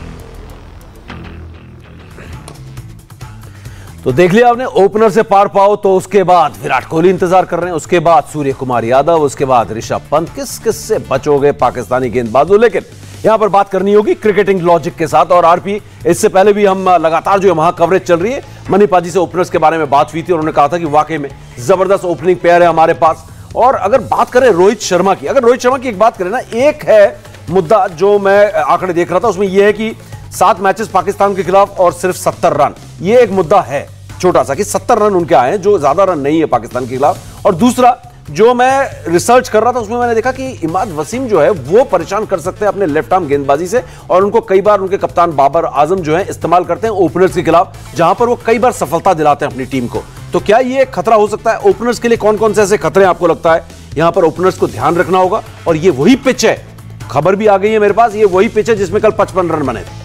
Speaker 1: तो देख लिया आपने, ओपनर से पार पाओ तो उसके बाद विराट कोहली इंतजार कर रहे हैं, उसके बाद सूर्य कुमार यादव, उसके बाद ऋषभ पंत। किस किस से बचोगे पाकिस्तानी गेंदबाजों? लेकिन यहां पर बात करनी होगी क्रिकेटिंग लॉजिक के साथ। और आरपी, इससे पहले भी हम लगातार जो वहां कवरेज चल रही है, मनी पाजी से ओपनर्स के बारे में बात हुई थी। उन्होंने कहा था कि वाकई में जबरदस्त ओपनिंग पेयर है हमारे पास। और अगर बात करें रोहित शर्मा की, अगर रोहित शर्मा की एक बात करें ना, एक है मुद्दा जो मैं आंकड़े देख रहा था, उसमें यह है कि 7 मैचेस पाकिस्तान के खिलाफ और सिर्फ 70 रन। ये एक मुद्दा है छोटा सा कि 70 रन उनके आए हैं, जो ज्यादा रन नहीं है पाकिस्तान के खिलाफ। और दूसरा जो मैं रिसर्च कर रहा था उसमें मैंने देखा कि इमाद वसीम जो है वो परेशान कर सकते हैं अपने लेफ्ट आर्म गेंदबाजी से, और उनको कई बार उनके कप्तान बाबर आजम जो है इस्तेमाल करते हैं ओपनर्स के खिलाफ, जहां पर वो कई बार सफलता दिलाते हैं अपनी टीम को। तो क्या ये खतरा हो सकता है ओपनर्स के लिए? कौन कौन से ऐसे खतरे आपको लगता है यहां पर ओपनर्स को ध्यान रखना होगा? और ये वही पिच है, खबर भी आ गई है मेरे पास, ये वही पिच है जिसमें कल 55 रन बने थे।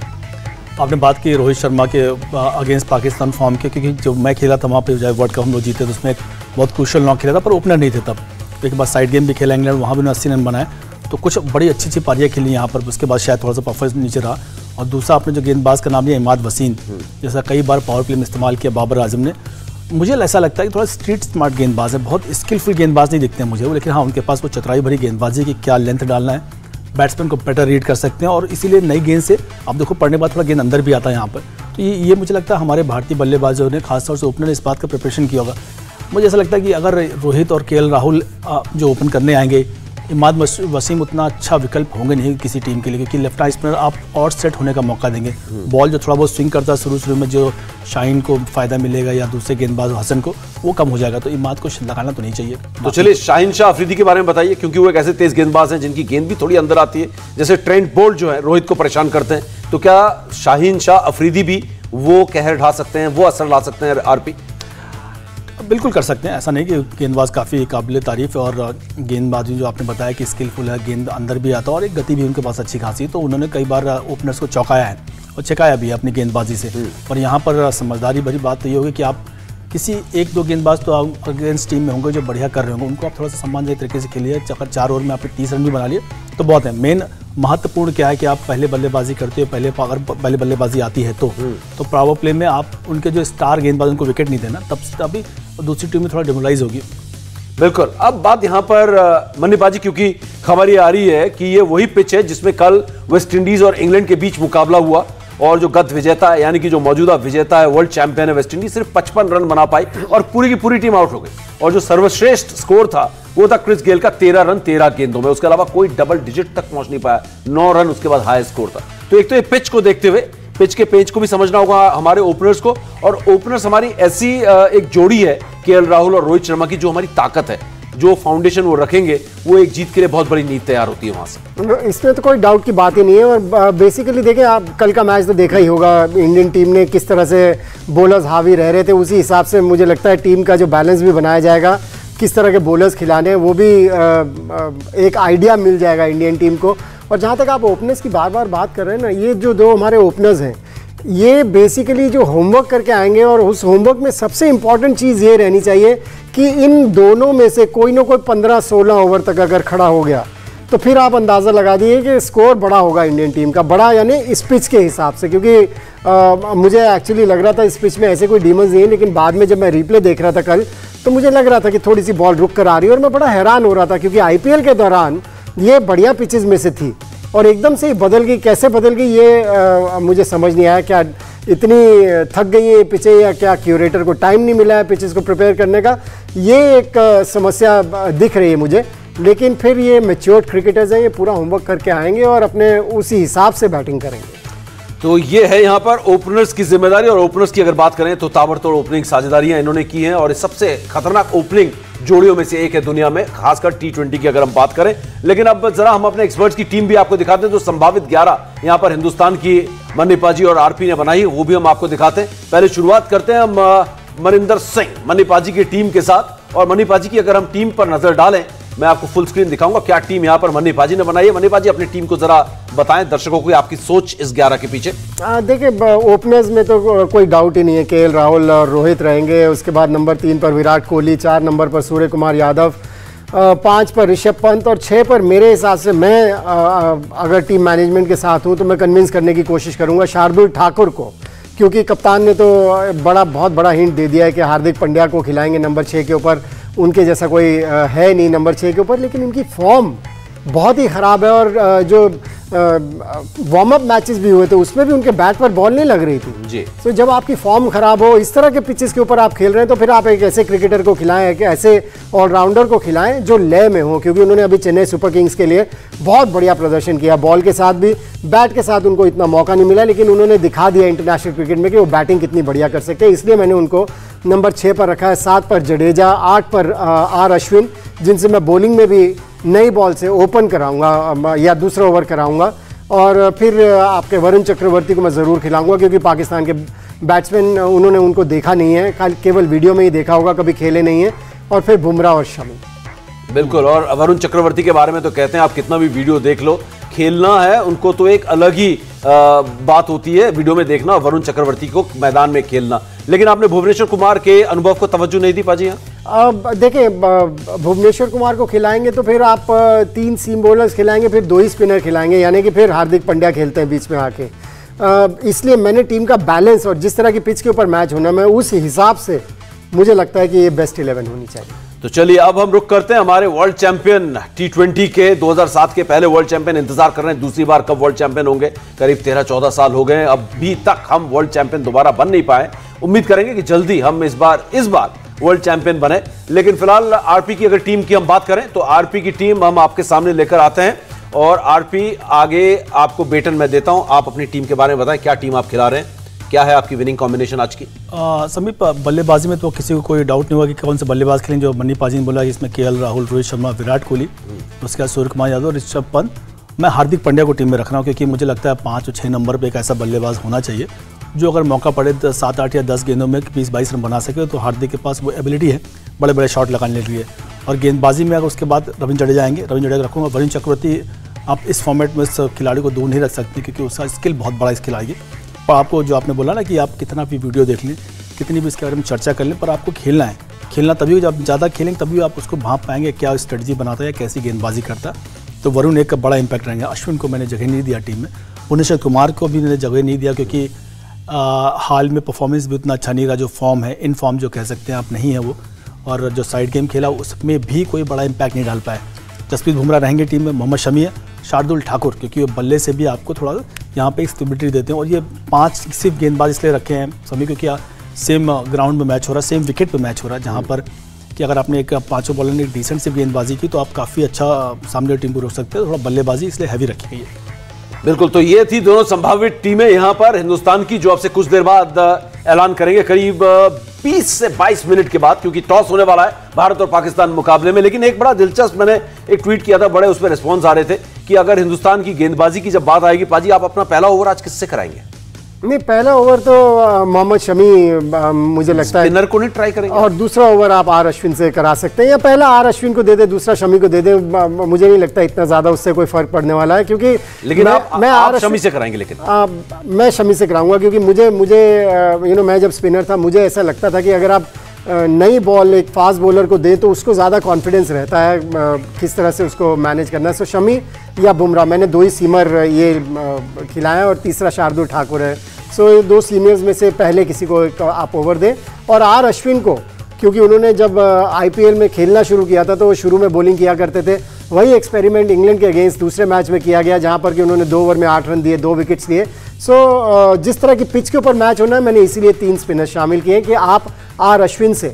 Speaker 13: आपने बात की रोहित शर्मा के अगेंस्ट पाकिस्तान फॉर्म के, क्योंकि जब मैं खेला था वहाँ पे जब वर्ल्ड कप हम लोग जीते तो उसमें एक बहुत क्रूशियल नॉक खेला था, पर ओपनर नहीं थे तब। एक बार साइड गेम भी खेला इंग्लैंड, वहाँ भी उन्होंने 80 रन बनाए। तो कुछ बड़ी अच्छी पारियाँ खेली यहाँ पर, उसके बाद शायद थोड़ा सा परफॉर्मेंस नीचे रहा। और दूसरा आपने जो गेंदबाज का नाम लिया इमाद वसीम, जैसा कई बार पावर प्ले में इस्तेमाल किया बाबर आजम ने, मुझे ऐसा लगता है कि थोड़ा स्ट्रीट स्मार्ट गेंदबाज है, बहुत स्किलफुल गेंदबाज नहीं दिखते हैं मुझे वो, लेकिन हाँ उनके पास वो चतुराई भरी गेंदबाजी की क्या लेंथ डालना है, बैट्समैन को बेटर रीड कर सकते हैं। और इसीलिए नई गेंद से आप देखो पढ़ने के बाद थोड़ा गेंद अंदर भी आता है यहाँ पर। तो ये मुझे लगता है हमारे भारतीय बल्लेबाजों ने खासतौर से ओपनर ने इस बात का प्रिपरेशन किया होगा। मुझे ऐसा लगता है कि अगर रोहित और केएल राहुल जो ओपन करने आएंगे, इमाद वसीम उतना अच्छा विकल्प होंगे नहीं किसी टीम के लिए, क्योंकि लेफ्ट आर्म स्पिनर आप और सेट होने का मौका देंगे। बॉल जो थोड़ा बहुत स्विंग करता है शुरू में, जो शाहीन को फायदा मिलेगा या दूसरे गेंदबाज हसन को, वो कम हो जाएगा। तो इमाद को लगाना तो नहीं चाहिए।
Speaker 1: तो चलिए शाहीन शाह अफरीदी के बारे में बताइए, क्योंकि वो एक ऐसे तेज गेंदबाज हैं जिनकी गेंद भी थोड़ी अंदर आती है, जैसे ट्रेंट बोल्ट जो है रोहित को परेशान करते हैं। तो क्या शाहीन शाह अफरीदी भी वो कहर ढा सकते हैं, वो असर ला सकते हैं आरपी?
Speaker 13: बिल्कुल कर सकते हैं, ऐसा नहीं कि गेंदबाज काफ़ी काबिल तारीफ है। और गेंदबाजी जो आपने बताया कि स्किलफुल है, गेंद अंदर भी आता है और एक गति भी उनके पास अच्छी खासी है। तो उन्होंने कई बार ओपनर्स को चौंकाया है और चौंकाया भी है अपनी गेंदबाजी से। और यहाँ पर समझदारी भरी बात तो ये होगी कि आप किसी 1-2 गेंदबाज तो अगेंस्ट टीम में होंगे जो बढ़िया कर रहे होंगे, उनको आप थोड़ा सा सम्मानजनक तरीके से खेलिए। 4 ओवर में आपने 30 रन भी बना लिए तो बहुत है। मेन महत्वपूर्ण क्या है कि आप पहले बल्लेबाजी करते हो, अगर पहले बल्लेबाजी आती है तो पावर प्ले में आप उनके जो स्टार गेंदबाज उनको विकेट नहीं देना, तभी दूसरी टीम में थोड़ा डिमोरलाइज होगी।
Speaker 1: बिल्कुल। अब बात यहाँ पर मन्नीबाजी, क्योंकि खबर ये आ रही है कि ये वही पिच है जिसमें कल वेस्ट इंडीज और इंग्लैंड के बीच मुकाबला हुआ, और जो गत विजेता है यानी कि जो मौजूदा विजेता है, वर्ल्ड चैंपियन है वेस्ट इंडीज, सिर्फ 55 रन बना पाई और पूरी की पूरी टीम आउट हो गई। और जो सर्वश्रेष्ठ स्कोर था वो था क्रिस गेल का 13 रन 13 गेंदों में, उसके अलावा कोई डबल डिजिट तक पहुंच नहीं पाया, 9 रन उसके बाद हाई स्कोर था। तो एक तो ये पिच को देखते हुए पिच के पेंच को भी समझना होगा हमारे ओपनर्स को, और ओपनर्स हमारी ऐसी एक जोड़ी है केएल राहुल और रोहित शर्मा की, जो हमारी ताकत है, जो फाउंडेशन वो रखेंगे वो एक जीत के लिए बहुत बड़ी नींव तैयार होती है वहां से।
Speaker 12: इसमें तो कोई डाउट की बात ही नहीं है। और बेसिकली देखें, आप कल का मैच तो देखा ही होगा, इंडियन टीम ने किस तरह से बॉलर्स हावी रह रहे थे, उसी हिसाब से मुझे लगता है टीम का जो बैलेंस भी बनाया जाएगा, किस तरह के बॉलर्स खिलाने, वो भी एक आइडिया मिल जाएगा इंडियन टीम को। और जहाँ तक आप ओपनर्स की बार बार बात कर रहे हैं ना, ये जो 2 हमारे ओपनर्स हैं, ये बेसिकली जो होमवर्क करके आएंगे, और उस होमवर्क में सबसे इंपॉर्टेंट चीज़ ये रहनी चाहिए कि इन दोनों में से कोई ना कोई 15-16 ओवर तक अगर खड़ा हो गया तो फिर आप अंदाज़ा लगा दिए कि स्कोर बड़ा होगा इंडियन टीम का, बड़ा यानी इस पिच के हिसाब से। क्योंकि मुझे एक्चुअली लग रहा था इस पिच में ऐसे कोई डीमंस नहीं है, लेकिन बाद में जब मैं रिप्ले देख रहा था कल, तो मुझे लग रहा था कि थोड़ी सी बॉल रुक कर आ रही है, और मैं बड़ा हैरान हो रहा था क्योंकि आईपीएल के दौरान ये बढ़िया पिचेस में से थी। और एकदम से ही बदल गई। कैसे बदल गई ये मुझे समझ नहीं आया। क्या इतनी थक गई है पिचें, या क्या क्यूरेटर को टाइम नहीं मिला है पिचेस को प्रिपेयर करने का, ये एक समस्या दिख रही है मुझे। लेकिन फिर ये मैच्योर्ड क्रिकेटर्स हैं, ये पूरा होमवर्क करके आएंगे और अपने उसी हिसाब से बैटिंग करेंगे।
Speaker 1: तो ये है यहाँ पर ओपनर्स की जिम्मेदारी। और ओपनर्स की अगर बात करें तो ताबड़तोड़ ओपनिंग साझेदारियां इन्होंने की हैं और सबसे खतरनाक ओपनिंग जोड़ियों में से एक है दुनिया में, खासकर T20 की अगर हम बात करें। लेकिन अब जरा हम अपने एक्सपर्ट्स की टीम भी आपको दिखाते हैं। जो संभावित 11 यहाँ पर हिंदुस्तान की मन्नी पाजी और आरपी ने बनाई, वो भी हम आपको दिखाते हैं। पहले शुरुआत करते हैं हम मनिंदर सिंह मन्नी पाजी की टीम के साथ। और मन्नी पाजी की अगर हम टीम पर नजर डालें, मैं आपको फुल स्क्रीन दिखाऊंगा क्या टीम यहां पर मन्नी पाजी ने बनाई है। मन्नी पाजी अपनी टीम को जरा बताएं दर्शकों को, आपकी सोच इस 11 के पीछे।
Speaker 12: देखिए, ओपनर्स में तो कोई डाउट ही नहीं है, KL राहुल और रोहित रहेंगे। उसके बाद नंबर 3 पर विराट कोहली, 4 नंबर पर सूर्य कुमार यादव, 5 पर ऋषभ पंत और 6 पर मेरे हिसाब से मैं अगर टीम मैनेजमेंट के साथ हूं तो मैं कन्विंस करने की कोशिश करूंगा शार्दुल ठाकुर को, क्योंकि कप्तान ने तो बहुत बड़ा हिंट दे दिया है कि हार्दिक पांड्या को खिलाएंगे नंबर 6 के ऊपर। उनके जैसा कोई है नहीं नंबर 6 के ऊपर, लेकिन उनकी फॉर्म बहुत ही ख़राब है। और जो वार्म अप मैचेस भी हुए थे उसमें भी उनके बैट पर बॉल नहीं लग रही थी
Speaker 1: जी।
Speaker 12: तो जब आपकी फॉर्म खराब हो, इस तरह के पिचेस के ऊपर आप खेल रहे हैं, तो फिर आप एक ऐसे क्रिकेटर को खिलाएं, कि ऐसे ऑलराउंडर को खिलाएं जो लय में हो। क्योंकि उन्होंने अभी चेन्नई सुपर किंग्स के लिए बहुत बढ़िया प्रदर्शन किया, बॉल के साथ भी, बैट के साथ उनको इतना मौका नहीं मिला, लेकिन उन्होंने दिखा दिया इंटरनेशनल क्रिकेट में कि वो बैटिंग कितनी बढ़िया कर सकते हैं। इसलिए मैंने उनको नंबर 6 पर रखा है। 7 पर जडेजा, 8 पर आर अश्विन, जिनसे मैं बॉलिंग में भी नई बॉल से ओपन कराऊंगा या दूसरा ओवर कराऊंगा। और फिर आपके वरुण चक्रवर्ती को मैं ज़रूर खिलाऊंगा, क्योंकि पाकिस्तान के बैट्समैन उन्होंने उनको देखा नहीं है, केवल वीडियो में ही देखा होगा, कभी खेले नहीं है। और फिर बुमराह और शमी।
Speaker 1: बिल्कुल, और वरुण चक्रवर्ती के बारे में तो कहते हैं आप कितना भी वीडियो देख लो, खेलना है उनको तो एक अलग ही बात होती है वीडियो में देखना, वरुण चक्रवर्ती को मैदान में खेलना। लेकिन आपने भुवनेश्वर कुमार के अनुभव को तवज्जो नहीं दी पाजी?
Speaker 12: अब देखिए, भुवनेश्वर कुमार को खिलाएंगे तो फिर आप 3 सीम बॉलर्स खिलाएंगे, फिर 2 ही स्पिनर खिलाएंगे, यानी कि फिर हार्दिक पांड्या खेलते हैं बीच में आके। इसलिए मैंने टीम का बैलेंस और जिस तरह की पिच के ऊपर मैच होना, मैं उस हिसाब से मुझे लगता है कि ये बेस्ट 11 होनी चाहिए।
Speaker 1: तो चलिए अब हम रुक करते हैं हमारे वर्ल्ड चैंपियन T20 के 2007 के पहले वर्ल्ड चैंपियन इंतजार कर रहे हैं, दूसरी बार कब वर्ल्ड चैंपियन होंगे। करीब 13-14 साल हो गए, अभी तक हम वर्ल्ड चैंपियन दोबारा बन नहीं पाए। उम्मीद करेंगे कि जल्दी हम इस बार वर्ल्ड चैंपियन बने। लेकिन फिलहाल आरपी की अगर टीम की हम बात करें तो आरपी की टीम हम आपके सामने लेकर आते हैं। और आरपी, आगे आपको बेटन मैं देता हूं, आप अपनी टीम के बारे में बताएं, क्या टीम आप खिला रहे हैं, क्या है आपकी विनिंग कॉम्बिनेशन आज की?
Speaker 13: समीप, बल्लेबाजी में तो किसी को कोई डाउट नहीं होगा कि कौन से बल्लेबाज खेलेंगे। जो मन्नी पाजी ने बोला कि इसमें KL राहुल, रोहित शर्मा, विराट कोहली, उसके बाद सूर्य कुमार यादव, ऋषभ पंत। मैं हार्दिक पांड्या को टीम में रख रहा हूँ, क्योंकि मुझे लगता है 5 और 6 नंबर पर एक ऐसा बल्लेबाज होना चाहिए जो अगर मौका पड़े 7, 8 या 10 गेंदों में 20-22 रन बना सके। तो हार्दिक के पास वो एबिलिटी है बड़े बड़े शॉट लगाने के लिए। और गेंदबाजी में अगर उसके बाद रविंद्र जडेजा आएंगे, रविंद्र जडेजा रखूँगा। वरुण चक्रवर्ती आप इस फॉर्मेट में इस खिलाड़ी को दूर नहीं रख सकते, क्योंकि उसका स्किल बहुत बड़ा इस खिलाड़ी। पर आपको जो आपने बोला ना कि आप कितना भी वीडियो देख लें, कितनी भी इसके बारे में चर्चा कर लें, पर आपको खेलना है। खेलना तभी, जब ज़्यादा खेलेंगे तभी आप उसको भांप पाएंगे क्या स्ट्रेटजी बनाता है, कैसी गेंदबाजी करता है। तो वरुण एक बड़ा इंपैक्ट रहेंगे। अश्विन को मैंने जगह नहीं दिया टीम में, भुवनेश्वर कुमार को भी मैंने जगह नहीं दिया, क्योंकि हाल में परफॉर्मेंस भी उतना अच्छा नहीं रहा। जो फॉर्म है, इन फॉर्म जो कह सकते हैं आप, नहीं है वो। और जो साइड गेम खेला उसमें भी कोई बड़ा इंपैक्ट नहीं डाल पाए। जसप्रीत बुमराह रहेंगे टीम में, मोहम्मद शमी है, शार्दुल ठाकुर, क्योंकि वो बल्ले से भी आपको थोड़ा यहाँ पे स्टेबिलिटी देते हैं। और ये 5 सिर्फ गेंदबाज इसलिए रखे हैं सभी, क्योंकि सेम ग्राउंड में मैच हो रहा है, सेम विकेट पे मैच हो रहा है, जहाँ पर कि अगर आपने एक 5 बॉलर ने एक डिसेंट सी गेंदबाजी की तो आप काफ़ी अच्छा सामने टीम को रोक सकते हैं। थोड़ा बल्लेबाजी इसलिए हैवी रखी गई है।
Speaker 1: बिल्कुल, तो ये थी दोनों संभावित टीमें यहां पर हिंदुस्तान की, जो आपसे कुछ देर बाद ऐलान करेंगे, करीब 20 से 22 मिनट के बाद, क्योंकि टॉस होने वाला है भारत और पाकिस्तान मुकाबले में। लेकिन एक बड़ा दिलचस्प, मैंने एक ट्वीट किया था, बड़े उस पर रिस्पॉन्स आ रहे थे कि अगर हिंदुस्तान की गेंदबाजी की जब बात आएगी, पाजी आप अपना पहला ओवर आज किससे कराएंगे?
Speaker 12: नहीं, पहला ओवर तो मोहम्मद शमी मुझे लगता है
Speaker 1: स्पिनर को नहीं ट्राई करेंगे,
Speaker 12: और दूसरा ओवर आप आर अश्विन से करा सकते हैं, या पहला आर अश्विन को दे दे, दूसरा शमी को दे दे। मुझे नहीं लगता इतना ज्यादा उससे कोई फर्क पड़ने वाला है, क्योंकि
Speaker 1: लेकिन मैं आप शमी से कराएंगे? लेकिन
Speaker 12: मैं शमी से कराऊंगा, क्योंकि मुझे मैं जब स्पिनर था मुझे ऐसा लगता था कि अगर आप नई बॉल एक फास्ट बॉलर को दे तो उसको ज़्यादा कॉन्फिडेंस रहता है किस तरह से उसको मैनेज करना है। सो शमी या बुमराह, मैंने 2 ही सीमर ये खिलाए और तीसरा शार्दुल ठाकुर है। सो 2 सीनियर्स में से पहले किसी को आप ओवर दें। और आर अश्विन को, क्योंकि उन्होंने जब IPL में खेलना शुरू किया था तो वो शुरू में बॉलिंग किया करते थे, वही एक्सपेरिमेंट इंग्लैंड के अगेंस्ट दूसरे मैच में किया गया, जहां पर कि उन्होंने 2 ओवर में 8 रन दिए, 2 विकेट्स दिए। सो जिस तरह की पिच के ऊपर मैच होना है, मैंने इसीलिए 3 स्पिनर शामिल किए कि आप आर अश्विन से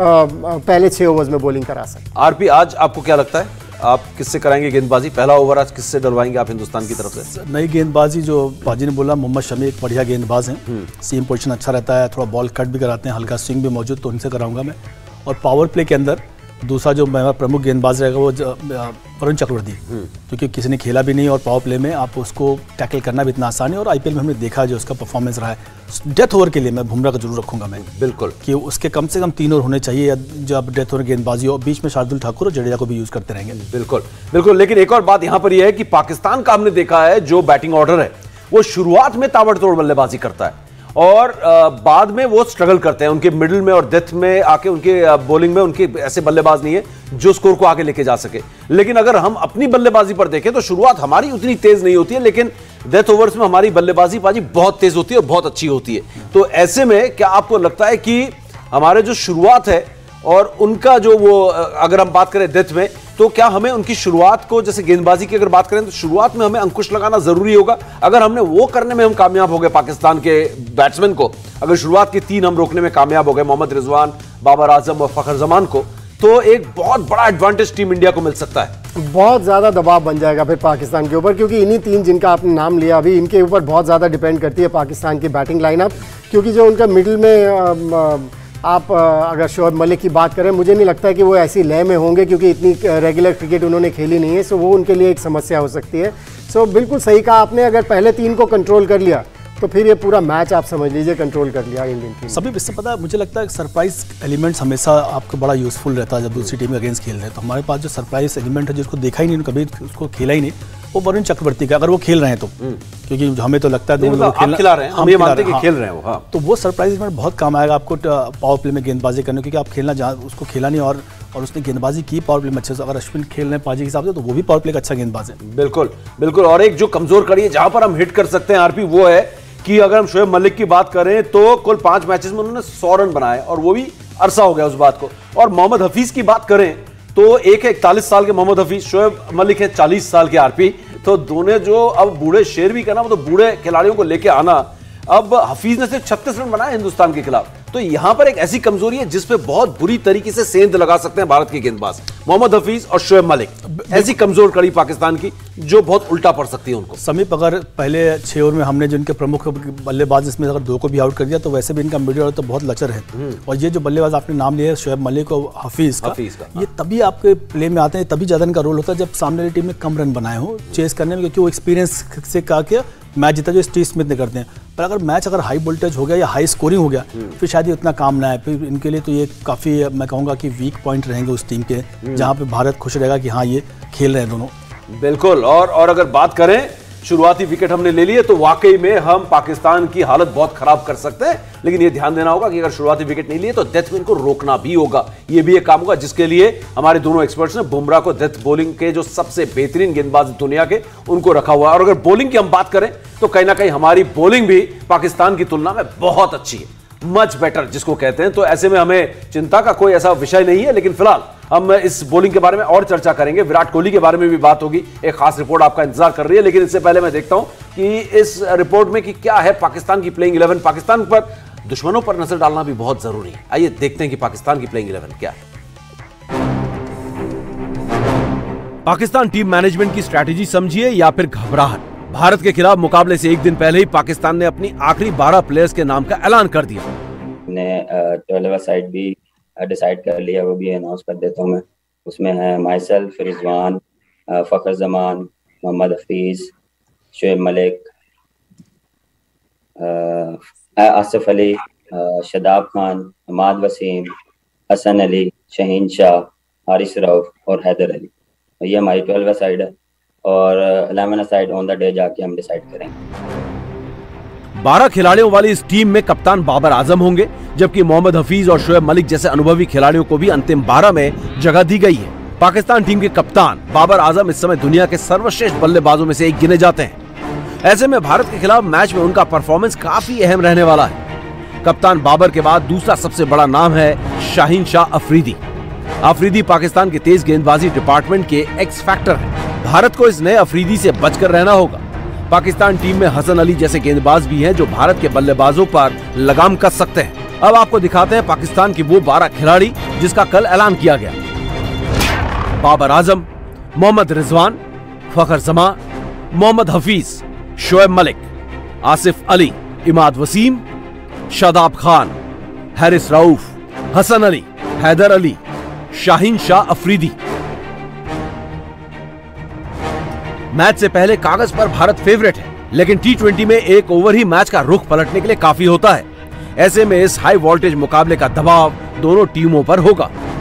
Speaker 12: पहले 6 ओवर्स में बॉलिंग करा सकते।
Speaker 1: आरपी, आज आपको क्या लगता है आप किससे कराएंगे गेंदबाजी? पहला ओवर आज किससे डलवाएंगे आप हिंदुस्तान की तरफ से?
Speaker 13: नई गेंदबाजी जो बाजी ने बोला, मोहम्मद शमी एक बढ़िया गेंदबाज हैं, सीम पोजीशन अच्छा रहता है, थोड़ा बॉल कट भी कराते हैं, हल्का स्विंग भी मौजूद, तो उनसे कराऊंगा मैं। और पावर प्ले के अंदर दूसरा जो मेरा प्रमुख गेंदबाज रहेगा वो वरुण चक्रवर्ती, क्योंकि किसी ने खेला भी नहीं और पावर प्ले में आप उसको टैकल करना भी इतना आसान है। और आईपीएल में हमने देखा जो उसका परफॉर्मेंस रहा है, डेथ ओवर के लिए मैं बुमराह को जरूर रखूंगा मैं,
Speaker 1: बिल्कुल, कि
Speaker 13: उसके कम से कम 3 ओवर होने चाहिए जब डेथ ओवर गेंदबाजी हो, बीच में शार्दुल ठाकुर और जडेजा को भी यूज करते रहेंगे।
Speaker 1: बिल्कुल बिल्कुल। लेकिन एक और बात यहाँ पर यह है कि पाकिस्तान का हमने देखा है जो बैटिंग ऑर्डर है वो शुरुआत में ताबड़तोड़ बल्लेबाजी करता है और बाद में वो स्ट्रगल करते हैं। उनके मिडिल में और डेथ में आके उनके बॉलिंग में उनके ऐसे बल्लेबाज नहीं है जो स्कोर को आगे लेके जा सके। लेकिन अगर हम अपनी बल्लेबाजी पर देखें तो शुरुआत हमारी उतनी तेज नहीं होती है, लेकिन डेथ ओवर्स में हमारी बल्लेबाजी पाजी बहुत तेज होती है और बहुत अच्छी होती है। तो ऐसे में क्या आपको लगता है कि हमारे जो शुरुआत है और उनका जो वो अगर हम बात करें डेथ में, तो क्या हमें उनकी शुरुआत को, जैसे गेंदबाजी की अगर बात करें तो शुरुआत में हमें अंकुश लगाना जरूरी होगा? अगर हमने वो करने में हम कामयाब हो गए, पाकिस्तान के बैट्समैन को अगर शुरुआत के 3 हम रोकने में कामयाब हो गए, मोहम्मद रिजवान, बाबर आजम और फखर जमान को, तो एक बहुत बड़ा एडवांटेज टीम इंडिया को मिल सकता है।
Speaker 12: बहुत ज्यादा दबाव बन जाएगा फिर पाकिस्तान के ऊपर, क्योंकि इन्हीं 3 जिनका आपने नाम लिया अभी, इनके ऊपर बहुत ज्यादा डिपेंड करती है पाकिस्तान की बैटिंग लाइनअप। क्योंकि जो उनका मिडिल में आप अगर शोएब मलिक की बात करें, मुझे नहीं लगता है कि वो ऐसी लय में होंगे, क्योंकि इतनी रेगुलर क्रिकेट उन्होंने खेली नहीं है। सो वो उनके लिए एक समस्या हो सकती है। सो बिल्कुल सही कहा आपने, अगर पहले 3 को कंट्रोल कर लिया तो फिर ये पूरा मैच आप समझ लीजिए कंट्रोल कर लिया इंडियन टीम।
Speaker 13: सभी इससे पता है, मुझे लगता है सरप्राइज एलिमेंट्स हमेशा आपको बड़ा यूजफुल रहता है जब दूसरी टीम के अगेंस्ट खेल रहे हैं। तो हमारे पास जो सरप्राइज एलिमेंट है जिसको देखा ही नहीं, कभी उसको खेला ही नहीं, वो वरुण चक्रवर्ती का, अगर वो खेल रहे हैं तो, क्योंकि हमें तो लगता है
Speaker 1: खिला रहे हैं, हम ये मानते हैं कि खेल रहे हैं वो, हाँ।
Speaker 13: तो वो सरप्राइज एलिमेंट बहुत काम आएगा आपको पावर प्ले में गेंदबाजी करने, क्योंकि आप खेलना जहाँ उसको खेला नहीं और उसने गेंदबाजी की पावर प्ले में अच्छे से। अगर अश्विन खेल रहे हैं पाजी के हिसाब से तो वो भी पावर प्ले का अच्छा गेंदबाज है।
Speaker 1: बिल्कुल बिल्कुल। और एक जो कमजोर कड़ी है जहां पर हम हिट कर सकते हैं आरपी, वो है कि अगर हम शोएब मलिक की बात करें तो कुल 5 मैचेस में उन्होंने 100 रन बनाए और वो भी अरसा हो गया उस बात को। और मोहम्मद हफीज की बात करें तो एक है 41 साल के मोहम्मद हफीज, शोएब मलिक है 40 साल के आरपी। तो दोनों जो अब बूढ़े शेर भी करना, तो बूढ़े खिलाड़ियों को लेके आना। अब हफीज ने सिर्फ 36 रन बनाए हिंदुस्तान के खिलाफ, तो यहां पर एक ऐसी कमजोरी है जिसपे बहुत बुरी तरीके से सेंध लगा सकते हैं भारत के गेंदबाज मोहम्मद हफीज और शोएब मलिक। ऐसी कमजोर कड़ी पाकिस्तान की जो बहुत उल्टा पड़ सकती है उनको।
Speaker 13: समीप, अगर पहले 6 ओवर में हमने जिनके प्रमुख बल्लेबाज इसमें अगर 2 को भी आउट कर दिया तो वैसे भी इनका मिडिल ऑर्डर तो बहुत लचर है। और ये जो बल्लेबाज आपने नाम लिया है शोएब मलिक और हफीज का, ये तभी आपके प्ले में आते हैं, तभी ज्यादा इनका रोल होता है जब सामने वाली टीम ने कम रन बनाए हो चेस करने में, क्योंकि वो एक्सपीरियंस से कहा के मैच जीता जो स्टीव स्मिथ ने करते हैं। पर अगर मैच अगर हाई वोल्टेज हो गया या हाई स्कोरिंग हो गया फिर शायद ये उतना काम ना है। फिर इनके लिए तो ये काफ़ी, मैं कहूँगा कि वीक पॉइंट रहेंगे उस टीम के, जहाँ पे भारत खुश रहेगा कि हाँ ये खेल रहे हैं दोनों।
Speaker 1: बिल्कुल। और अगर बात करें शुरुआती विकेट हमने ले लिए तो वाकई में हम पाकिस्तान की हालत बहुत खराब कर सकते हैं। लेकिन ये ध्यान देना होगा कि अगर शुरुआती विकेट नहीं लिए तो डेथ में इनको रोकना भी होगा। ये भी एक काम होगा जिसके लिए हमारे दोनों एक्सपर्ट्स ने बुमराह को डेथ बॉलिंग के जो सबसे बेहतरीन गेंदबाज दुनिया के उनको रखा हुआ है। और अगर बॉलिंग की हम बात करें तो कहीं ना कहीं हमारी बॉलिंग भी पाकिस्तान की तुलना में बहुत अच्छी है, मच बेटर जिसको कहते हैं। तो ऐसे में हमें चिंता का कोई ऐसा विषय नहीं है। लेकिन फिलहाल हम इस बॉलिंग के बारे में और चर्चा करेंगे, विराट कोहली के बारे में भी बात होगी, एक खास रिपोर्ट आपका इंतजार कर रही है। लेकिन इससे पहले मैं देखता हूं कि इस रिपोर्ट में कि क्या है पाकिस्तान की प्लेइंग 11। पाकिस्तान पर दुश्मनों पर नजर डालना भी बहुत जरूरी है। आइए देखते हैं कि पाकिस्तान की प्लेइंग 11 क्या है। पाकिस्तान टीम मैनेजमेंट की स्ट्रैटेजी समझिए या फिर घबराहट। भारत के खिलाफ मुकाबले से एक दिन पहले ही पाकिस्तान ने अपनी आखिरी 12 प्लेयर्स के नाम का ऐलान कर दिया।
Speaker 6: हमने 12वां साइड भी डिसाइड कर लिया, वो भी अनाउंस कर देता हूँ मैं। उसमें है माइसेल्फ, रिजवान, फखर जमान, मोहम्मद हफीज, शोएब मलिक, आसिफ अली, शदाब खान, हमाद वसीम, हसन अली, शहीन शाह, हारिस रऊफ और हैदर अली। ये हमारी 12वां साइड है और 11वां साइड ऑन द डे जाके हम डिसाइड करेंगे।
Speaker 1: 12 खिलाड़ियों वाली इस टीम में कप्तान बाबर आजम होंगे, जबकि मोहम्मद हफीज और शोएब मलिक जैसे अनुभवी खिलाड़ियों को भी अंतिम 12 में जगह दी गई है। पाकिस्तान टीम के कप्तान बाबर आजम इस समय दुनिया के सर्वश्रेष्ठ बल्लेबाजों में से एक गिने जाते हैं। ऐसे में भारत के खिलाफ मैच में उनका परफॉर्मेंस काफी अहम रहने वाला है। कप्तान बाबर के बाद दूसरा सबसे बड़ा नाम है शाहीन शाह अफरीदी। अफरीदी पाकिस्तान के तेज गेंदबाजी डिपार्टमेंट के एक्स फैक्टर है। भारत को इस नए अफरीदी से बचकर रहना होगा। पाकिस्तान टीम में हसन अली जैसे गेंदबाज भी हैं जो भारत के बल्लेबाजों पर लगाम कस सकते हैं। अब आपको दिखाते हैं पाकिस्तान के वो 12 खिलाड़ी जिसका कल ऐलान किया गया। बाबर आजम, मोहम्मद रिजवान, फखर जमा, मोहम्मद हफीज, शोएब मलिक, आसिफ अली, इमाद वसीम, शादाब खान, हारिस रऊफ, हसन अली, हैदर अली, शाहीन शाह अफरीदी। मैच से पहले कागज पर भारत फेवरेट है, लेकिन टी20 में एक ओवर ही मैच का रुख पलटने के लिए काफी होता है। ऐसे में इस हाई वोल्टेज मुकाबले का दबाव दोनों टीमों पर होगा।